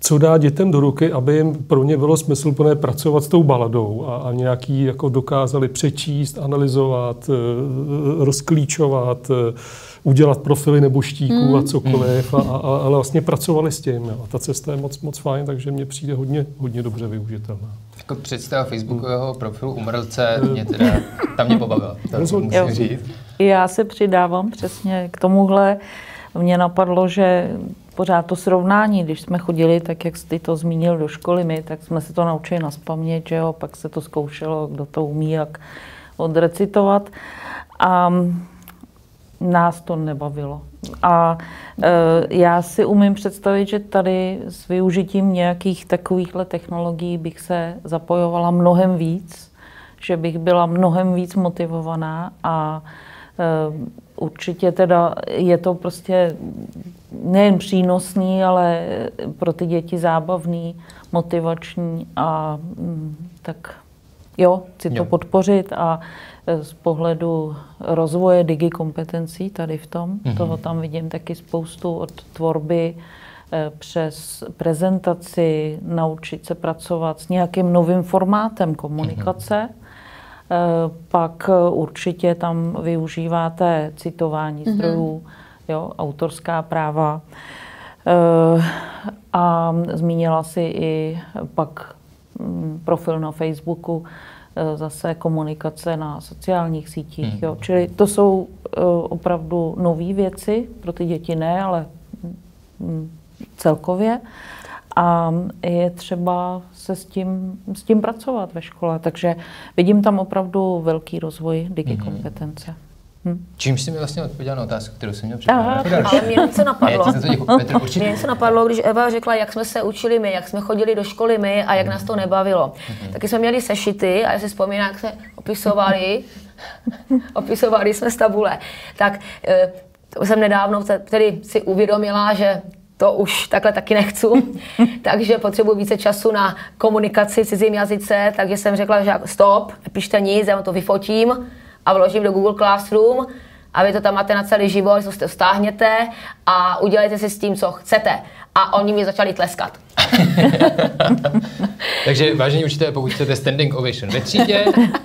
co dá dětem do ruky, aby jim pro ně bylo smysluplné pracovat s tou baladou a, a nějaký jako dokázali přečíst, analyzovat, rozklíčovat, udělat profily neboštíků mm. a cokoliv, a, a, ale vlastně pracovali s tím. A ta cesta je moc, moc fajn, takže mně přijde hodně, hodně dobře využitelná. Jako představa facebookového profilu umrlce mě teda, tam mě pobavila, to musím říct. Já se přidávám přesně k tomuhle. Mně napadlo, že pořád to srovnání, když jsme chodili, tak jak jsi to zmínil do školy my, tak jsme se to naučili nazpaměť, že jo, pak se to zkoušelo, kdo to umí, jak odrecitovat. A nás to nebavilo. A e, já si umím představit, že tady s využitím nějakých takovýchhle technologií bych se zapojovala mnohem víc, že bych byla mnohem víc motivovaná a e, určitě teda je to prostě nejen přínosný, ale pro ty děti zábavný, motivační a mm, tak jo, chci to jo. podpořit a z pohledu rozvoje digikompetencí tady v tom, mm-hmm. toho tam vidím taky spoustu od tvorby přes prezentaci, naučit se pracovat s nějakým novým formátem komunikace. Mm-hmm. Pak určitě tam využíváte citování mm-hmm. zdrojů, jo, autorská práva. A zmínila si i pak profil na Facebooku, zase komunikace na sociálních sítích. Hmm. Jo. Čili to jsou uh, opravdu nové věci, pro ty děti ne, ale mm, celkově. A je třeba se s tím, s tím pracovat ve škole. Takže vidím tam opravdu velký rozvoj digikompetence. Hmm. Hm. Čímž jsi mi vlastně odpověděla na otázku, kterou jsem měl připravenou. Ale mě něco napadlo. Mě něco napadlo, když Eva řekla, jak jsme se učili my, jak jsme chodili do školy my a jak nás to nebavilo. Mm-hmm. Taky jsme měli sešity a já si vzpomínám, jak jsme opisovali, opisovali jsme z tabule. Tak to jsem nedávno tedy si uvědomila, že to už takhle taky nechci, takže potřebuji více času na komunikaci v cizím jazyce, takže jsem řekla, že stop, nepište nic, já vám to vyfotím a vložím do Google Classroom a vy to tam máte na celý život, to stáhněte a udělejte si s tím, co chcete. A oni mi začali tleskat. Takže vážení učitelé, pokud chcete standing ovation ve třídě,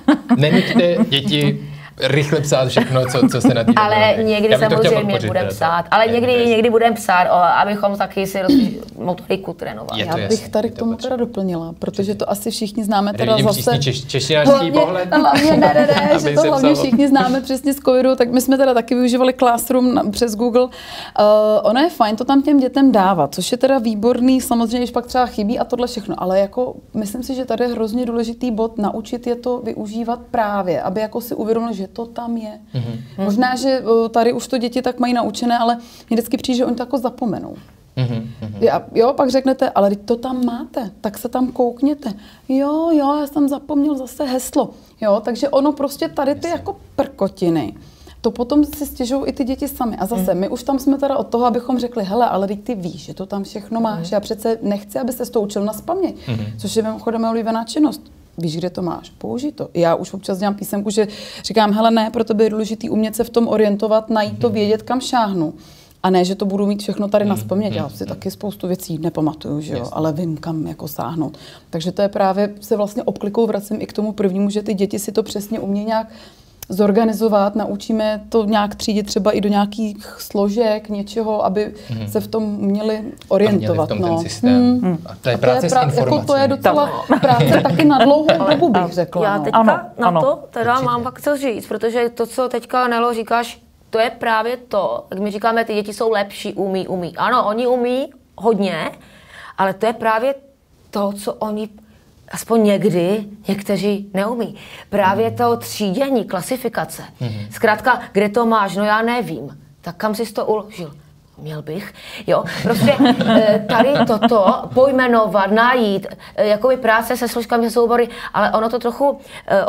nenuďte děti rychle psát všechno, co, co se na týdne. Ale někdy samozřejmě budeme psát. Ale někdy, někdy budeme psát, o, abychom taky si roz... motoriku trénovali. Já bych jasný, tady k tomu teda doplnila, protože to asi všichni známe teda Nevidím zase... češ, češtinářský pohled. Hlavně, ne, ne, ne, že to hlavně všichni známe přesně z covidu, tak my jsme teda taky využívali Classroom na, přes Google. Uh, ono je fajn to tam těm dětem dávat, což je teda výborný, samozřejmě, když pak třeba chybí a tohle všechno, ale jako myslím si, že tady je hrozně důležitý bod, naučit je to využívat právě, aby jako si uvědomili, že to tam je. Mm-hmm. Možná, že tady už to děti tak mají naučené, ale mě vždycky přijde, že oni to jako zapomenou. Mm-hmm. Já, jo, pak řeknete, ale teď to tam máte, tak se tam koukněte. Jo, jo, já jsem zapomněl zase heslo. Jo, takže ono prostě tady ty jako prkotiny, to potom si stěžují i ty děti sami. A zase, mm. my už tam jsme teda od toho, abychom řekli, hele, ale teď ty víš, že to tam všechno máš. Mm. Já přece nechci, aby se to učil nazpaměť, mm. což je mimochodem moje oblíbená činnost. Víš, kde to máš, použij to. Já už občas dělám písemku, že říkám, hele ne, pro tebe je důležitý umět se v tom orientovat, najít to, vědět, kam šáhnu. A ne, že to budu mít všechno tady nazpaměť. Já si taky spoustu věcí nepamatuju, že jo, ale vím, kam jako sáhnout. Takže to je právě, se vlastně obklikou vracím i k tomu prvnímu, že ty děti si to přesně umějí nějak zorganizovat, naučíme to nějak třídit třeba i do nějakých složek, něčeho, aby hmm. se v tom měli orientovat. A měli v tom no. ten systém. Hmm. A to je práce to je pra- s informací. Jako to je docela práce taky na dlouhou dobu, bych řekla. Já teďka ano, na ano. to teda Určitě. mám pak co říct, protože to, co teďka Nelo říkáš, to je právě to, jak my říkáme, ty děti jsou lepší, umí, umí. Ano, oni umí hodně, ale to je právě to, co oni aspoň někdy někteří neumí. Právě to třídění, klasifikace. Mm-hmm. Zkrátka, kde to máš? No já nevím. Tak kam jsi to uložil? Měl bych. Jo, prostě tady toto pojmenovat, najít, jakoby práce se složkami, se soubory, ale ono to trochu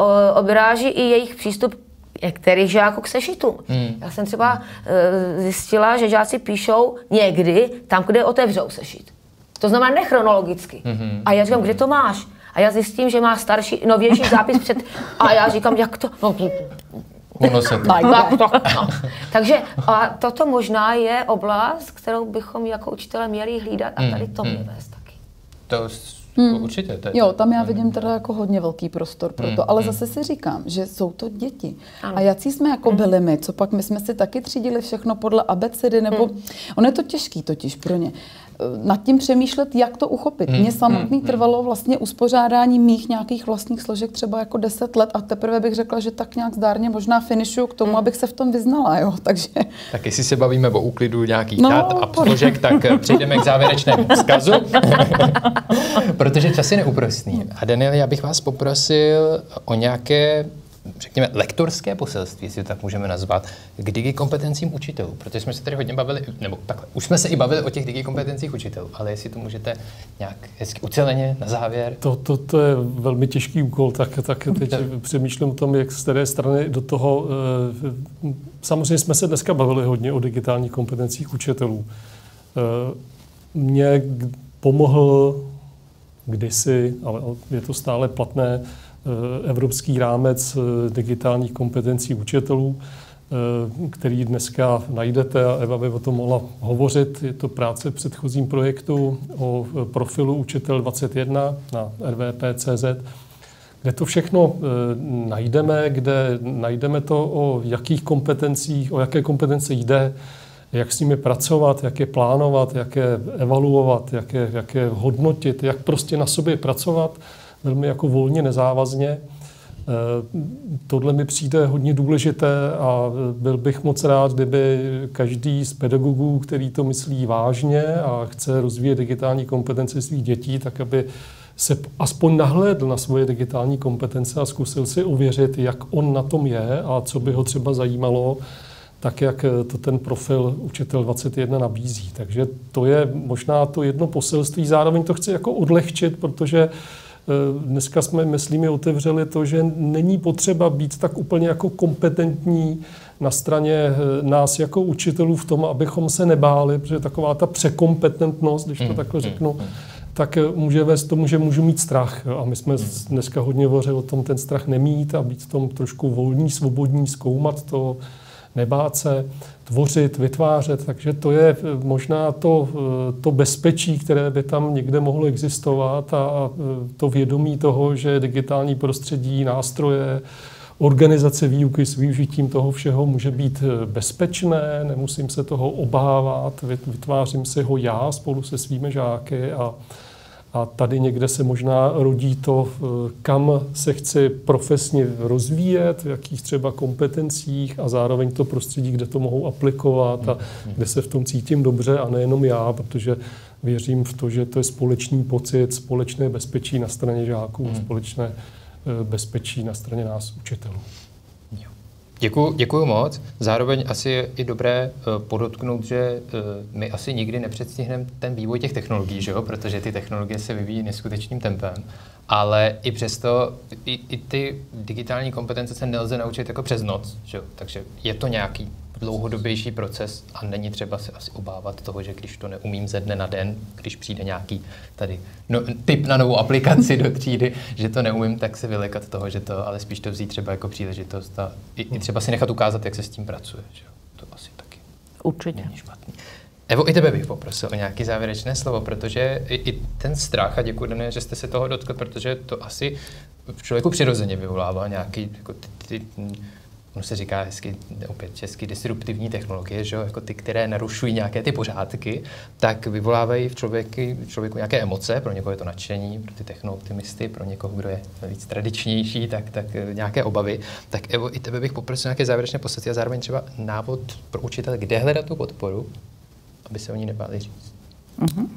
obráží i jejich přístup některých žáků k sešitu. Mm. Já jsem třeba zjistila, že žáci píšou někdy tam, kde otevřou sešit. To znamená nechronologicky. Mm-hmm. A já říkám, kde to máš? A já zjistím, že má starší, novější zápis před... A já říkám, jak to... No, ono se to. Tak, tak, no. Takže a toto možná je oblast, kterou bychom jako učitelé měli hlídat a tady to mě vést taky. To Hmm. určitě. To je jo, to. tam já vidím teda jako hodně velký prostor pro to, hmm. ale hmm. zase si říkám, že jsou to děti. Ano. A jací jsme jako hmm. byli my, co pak my jsme si taky třídili všechno podle abecedy, nebo hmm. ono je to těžký totiž pro ně. Nad tím přemýšlet, jak to uchopit. Hmm. Mně samotný hmm. trvalo vlastně uspořádání mých nějakých vlastních složek třeba jako deset let a teprve bych řekla, že tak nějak zdárně možná finišuju k tomu, hmm. abych se v tom vyznala, jo, takže... Tak jestli se bavíme o úklidu nějakých no, dat a složek, tak přejdeme k závěrečnému vzkazu. Protože čas je neúprostný. A Daniel, já bych vás poprosil o nějaké, řekněme, lektorské poselství, jestli to tak můžeme nazvat, k digikompetencím učitelů. Protože jsme se tady hodně bavili, nebo takhle, už jsme se i bavili o těch digikompetencích učitelů, ale jestli to můžete nějak hezky uceleně na závěr. To, to, to je velmi těžký úkol, tak, tak teď přemýšlím o tom, jak z které strany do toho... Samozřejmě jsme se dneska bavili hodně o digitálních kompetencích učitelů. Mně pomohl kdysi, ale je to stále platné, evropský rámec digitálních kompetencí učitelů, který dneska najdete a Eva by o tom mohla hovořit. Je to práce v předchozím projektu o profilu Učitel dvacet jedna na r v p tečka c z, kde to všechno najdeme, kde najdeme to, o jakých kompetencích, o jaké kompetence jde, jak s nimi pracovat, jak je plánovat, jak je evaluovat, jak je, jak je hodnotit, jak prostě na sobě pracovat, velmi jako volně, nezávazně. Tohle mi přijde hodně důležité a byl bych moc rád, kdyby každý z pedagogů, který to myslí vážně a chce rozvíjet digitální kompetence svých dětí, tak aby se aspoň nahlédl na svoje digitální kompetence a zkusil si ověřit, jak on na tom je a co by ho třeba zajímalo, tak jak to ten profil Učitel dvacet jedna nabízí. Takže to je možná to jedno poselství. Zároveň to chci jako odlehčit, protože dneska jsme, myslím, otevřeli to, že není potřeba být tak úplně jako kompetentní na straně nás jako učitelů v tom, abychom se nebáli, protože taková ta překompetentnost, když to takhle řeknu, tak může vést tomu, že můžu mít strach. A my jsme dneska hodně hovořili o tom, ten strach nemít a být v tom trošku volný, svobodní, zkoumat to, nebát se, tvořit, vytvářet. Takže to je možná to, to bezpečí, které by tam někde mohlo existovat a to vědomí toho, že digitální prostředí, nástroje, organizace výuky s využitím toho všeho může být bezpečné, nemusím se toho obávat, vytvářím si ho já spolu se svými žáky a A tady někde se možná rodí to, kam se chci profesně rozvíjet, v jakých třeba kompetencích a zároveň to prostředí, kde to mohou aplikovat a kde se v tom cítím dobře a nejenom já, protože věřím v to, že to je společný pocit, společné bezpečí na straně žáků, hmm. společné bezpečí na straně nás, učitelů. Děkuju, děkuju moc. Zároveň asi je i dobré uh, podotknout, že uh, my asi nikdy nepředstihneme ten vývoj těch technologií, že jo? Protože ty technologie se vyvíjí neskutečným tempem. Ale i přesto i, i ty digitální kompetence se nelze naučit jako přes noc, že jo? Takže je to nějaký dlouhodobější proces a není třeba se asi obávat toho, že když to neumím ze dne na den, když přijde nějaký tady no, tip na novou aplikaci do třídy, že to neumím, tak se vylekat toho, že to, ale spíš to vzít třeba jako příležitost a i, i třeba si nechat ukázat, jak se s tím pracuje. Že jo? To asi taky určitě není špatný. Evo, i tebe bych poprosil o nějaké závěrečné slovo, protože i, i ten strach, a děkuji, Dane, že jste se toho dotkl, protože to asi v člověku přirozeně vyvolává nějaký, jako ty, ty, ono se říká hezky, opět česky, disruptivní technologie, že jo, jako ty, které narušují nějaké ty pořádky, tak vyvolávají v člověku, v člověku nějaké emoce, pro někoho je to nadšení, pro ty technooptimisty, pro někoho, kdo je víc tradičnější, tak, tak nějaké obavy. Tak Evo, i tebe bych poprosil nějaké závěrečné poselství a zároveň třeba návod pro učitele, kde hledat tu podporu, aby se o ní nebáli říct. Mm-hmm.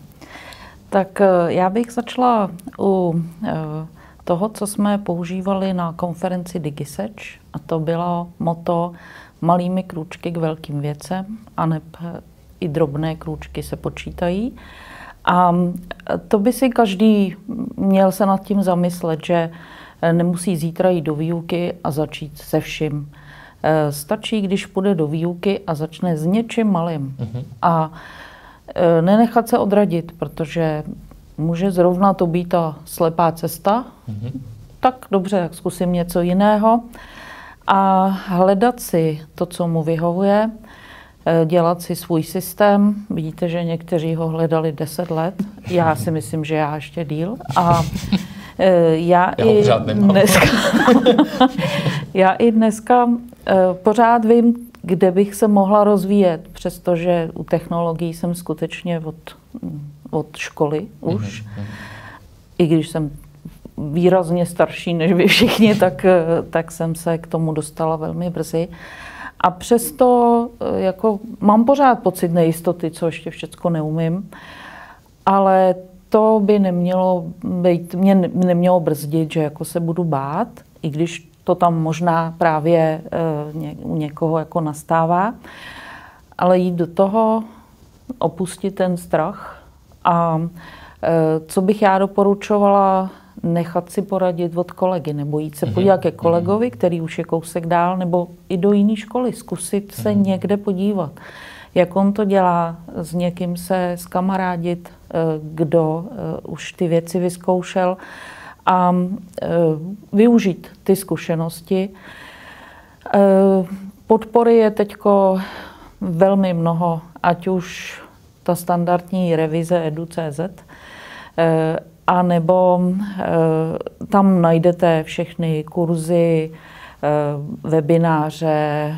Tak já bych začala u toho, co jsme používali na konferenci DigiSearch, a to bylo motto malými krůčky k velkým věcem, aneb i drobné krůčky se počítají. A to by si každý měl se nad tím zamyslet, že nemusí zítra jít do výuky a začít se vším. Stačí, když půjde do výuky a začne s něčím malým. Mm-hmm. A nenechat se odradit, protože může zrovna to být ta slepá cesta. Mm-hmm. Tak dobře, tak zkusím něco jiného. A hledat si to, co mu vyhovuje. dělat si svůj systém. Vidíte, že někteří ho hledali deset let. Já si myslím, že já ještě díl. A já, já, i dneska, já i dneska pořád vím, kde bych se mohla rozvíjet, přestože u technologií jsem skutečně od, od školy už. Mm-hmm. I když jsem výrazně starší než vy všichni, tak, tak jsem se k tomu dostala velmi brzy. A přesto jako, mám pořád pocit nejistoty, co ještě všechno neumím, ale to by nemělo být, mě nemělo brzdit, že jako se budu bát, i když to tam možná právě u někoho jako nastává, ale jít do toho, opustit ten strach. A co bych já doporučovala, nechat si poradit od kolegy, nebo jít se podívat ke kolegovi, který už je kousek dál, nebo i do jiné školy, zkusit se někde podívat, jak on to dělá, s někým se zkamarádit, kdo už ty věci vyzkoušel a využít ty zkušenosti. Podpory je teďko velmi mnoho, ať už ta standardní revize edu tečka cé zet, a nebo tam najdete všechny kurzy, webináře,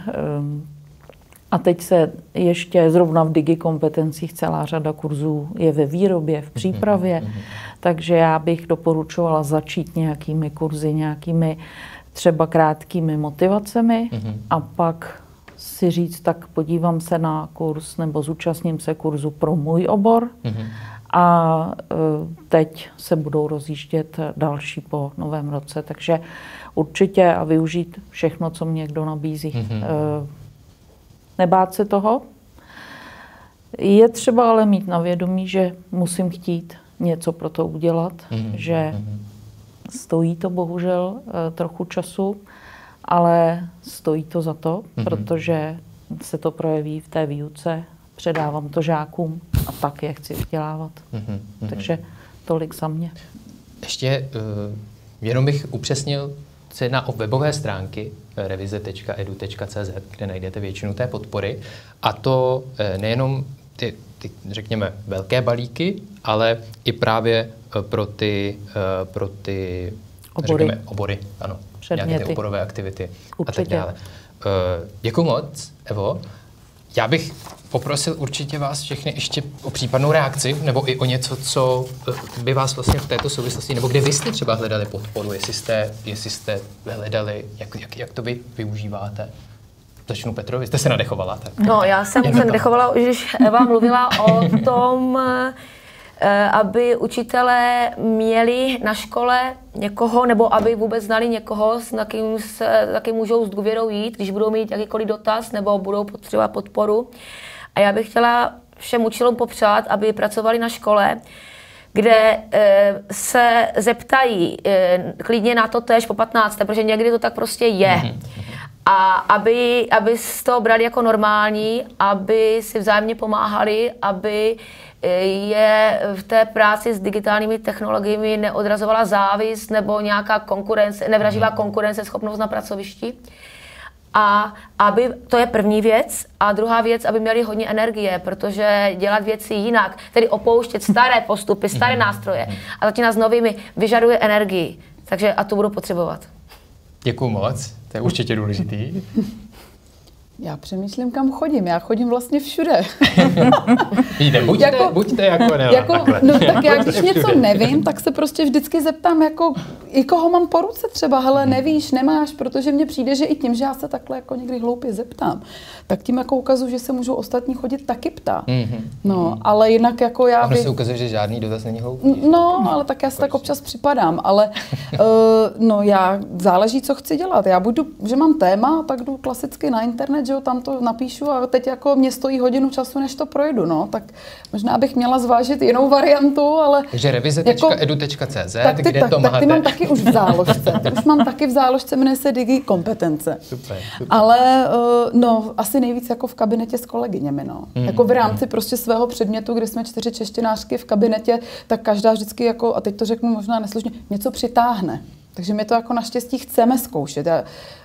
a teď se ještě zrovna v digikompetencích celá řada kurzů je ve výrobě, v přípravě, takže já bych doporučovala začít nějakými kurzy, nějakými třeba krátkými motivacemi a pak si říct, tak podívám se na kurz nebo zúčastním se kurzu pro můj obor a teď se budou rozjíždět další po novém roce, takže určitě a využít všechno, co mě někdo nabízí. Nebát se toho. Je třeba ale mít na vědomí, že musím chtít něco pro to udělat, mm-hmm. že stojí to bohužel trochu času, ale stojí to za to, mm-hmm. protože se to projeví v té výuce, předávám to žákům a tak je chci vzdělávat. Mm-hmm. Takže tolik za mě. Ještě uh, jenom bych upřesnil, se jedná o webové stránky revize tečka edu tečka cé zet, kde najdete většinu té podpory. A to nejenom ty, ty, řekněme, velké balíky, ale i právě pro ty, pro ty obory. Řekněme, obory, ano, předměty. Nějaké ty oborové aktivity Určitě. a tak dále. Děkuju moc, Evo. Já bych poprosil určitě vás všechny ještě o případnou reakci, nebo i o něco, co by vás vlastně v této souvislosti, nebo kde vy jste třeba hledali podporu, jestli jste, jestli jste hledali, jak, jak, jak to vy využíváte. Začnu Petro, vy jste se nadechovala. Tak. No, já jsem se nadechovala, když Eva mluvila o tom, aby učitelé měli na škole někoho, nebo aby vůbec znali někoho, s kým se taky můžou s důvěrou jít, když budou mít jakýkoliv dotaz nebo budou potřebovat podporu. A já bych chtěla všem učitelům popřát, aby pracovali na škole, kde e, se zeptají e, klidně na to též po patnácté, protože někdy to tak prostě je. A aby, aby z toho brali jako normální, aby si vzájemně pomáhali, aby je v té práci s digitálními technologiemi neodrazovala závist nebo nějaká konkurence, nevraživá konkurenceschopnost na pracovišti. A aby, to je první věc. A druhá věc, aby měli hodně energie, protože dělat věci jinak, tedy opouštět staré postupy, staré nástroje a začínat s novými, vyžaduje energii. Takže a tu budu potřebovat. Děkuju moc, to je určitě důležitý. Já přemýšlím, kam chodím. Já chodím vlastně všude. Jde, buďte, jako, buďte jako Nela. Jako, no tak já, když něco nevím, tak se prostě vždycky zeptám, jako, i koho mám po ruce třeba, hele, nevíš, nemáš, protože mně přijde, že i tím, že já se takhle jako někdy hloupě zeptám, tak tím jako ukazuju, že se můžou ostatní chodit taky ptát. Mm-hmm. No, ale jinak jako já... Ono by... se ukazuje, že žádný dotaz není hloupý. No, ale tak já si tak občas připadám, ale uh, no já, záleží, co chci dělat. Já budu, že mám téma, tak jdu klasicky na internet, že jo, tam to napíšu a teď jako mě stojí hodinu času, než to projdu, no, tak možná bych měla zvážit jinou variantu, ale... Takže revize tečka edu tečka cé zet, kde tak, to tak máte? ty mám taky už v záložce. Ty už mám taky v záložce, jmenuje se Digikompetence. Super, super. Ale no, asi nejvíc jako v kabinetě s kolegyněmi, no. Mm. Jako v rámci prostě svého předmětu, kde jsme čtyři češtinářky v kabinetě, tak každá vždycky jako, a teď to řeknu možná neslušně, něco přitáhne. Takže my to jako naštěstí chceme zkoušet. Já,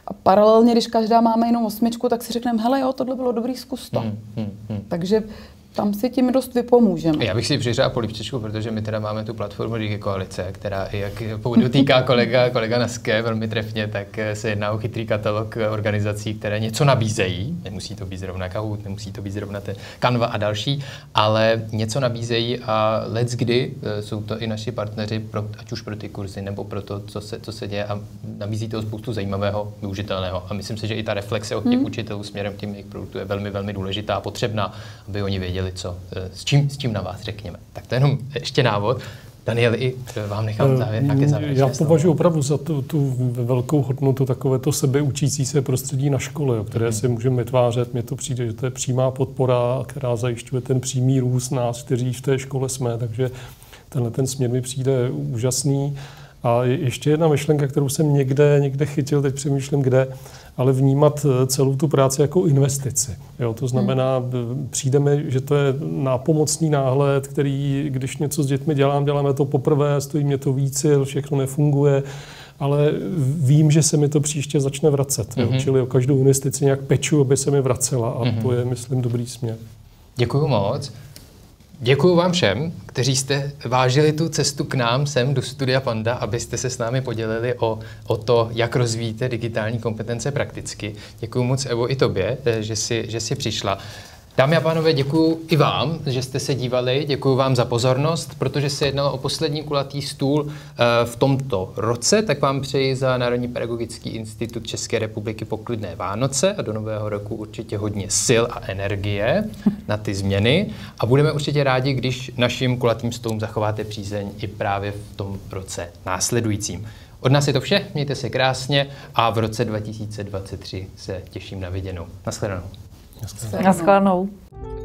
A paralelně, když každá máme jenom osmičku, tak si řekneme, hele jo, tohle bylo dobrý, zkus to. Hmm, hmm, hmm. Takže tam si tím dost vypomůžeme. Já bych si přiřál polívčičku, protože my teda máme tu platformu DigiKoalice, která i jak dotýká kolega, kolega Naské velmi trefně, tak se jedná o chytrý katalog organizací, které něco nabízejí. Nemusí to být zrovna Kahoot, nemusí to být zrovna ten Canva a další, ale něco nabízejí a leckdy jsou to i naši partneři, pro, ať už pro ty kurzy nebo pro to, co se, co se děje a nabízí toho spoustu zajímavého, využitelného. A myslím si, že i ta reflexe od těch hmm. učitelů směrem k těm jejich produktů je velmi, velmi důležitá a potřebná, aby oni věděli, co, s čím, s čím na vás řekněme. Tak to je jenom ještě návod. Daniel, i vám nechám závěr, nějaké závěrečné Já považuji opravdu za tu, tu velkou hodnotu takovéto sebeučící se prostředí na škole, o které mm. si můžeme vytvářet. Mně to přijde, že to je přímá podpora, která zajišťuje ten přímý růst nás, kteří v té škole jsme, takže tenhle ten směr mi přijde úžasný. A ještě jedna myšlenka, kterou jsem někde, někde chytil, teď přemýšlím kde, ale vnímat celou tu práci jako investici. Jo, to znamená, hmm. přijdeme, že to je nápomocný náhled, který, když něco s dětmi dělám, děláme to poprvé, stojí mě to víc, všechno nefunguje, ale vím, že se mi to příště začne vracet. Mm-hmm. Jo, čili o každou investici nějak peču, aby se mi vracela a mm-hmm. to je, myslím, dobrý směr. Děkuju moc. Děkuju vám všem, kteří jste vážili tu cestu k nám sem do Studia Panda, abyste se s námi podělili o, o to, jak rozvíjíte digitální kompetence prakticky. Děkuju moc, Evo, i tobě, že jsi, že jsi přišla. Dámy a pánové, děkuju i vám, že jste se dívali, děkuju vám za pozornost, protože se jednalo o poslední kulatý stůl v tomto roce, tak vám přeji za Národní pedagogický institut České republiky poklidné Vánoce a do nového roku určitě hodně sil a energie na ty změny a budeme určitě rádi, když našim kulatým stolům zachováte přízeň i právě v tom roce následujícím. Od nás je to vše, mějte se krásně a v roce dva tisíce dvacet tři se těším na viděnou. Naschledanou. Naschledanou.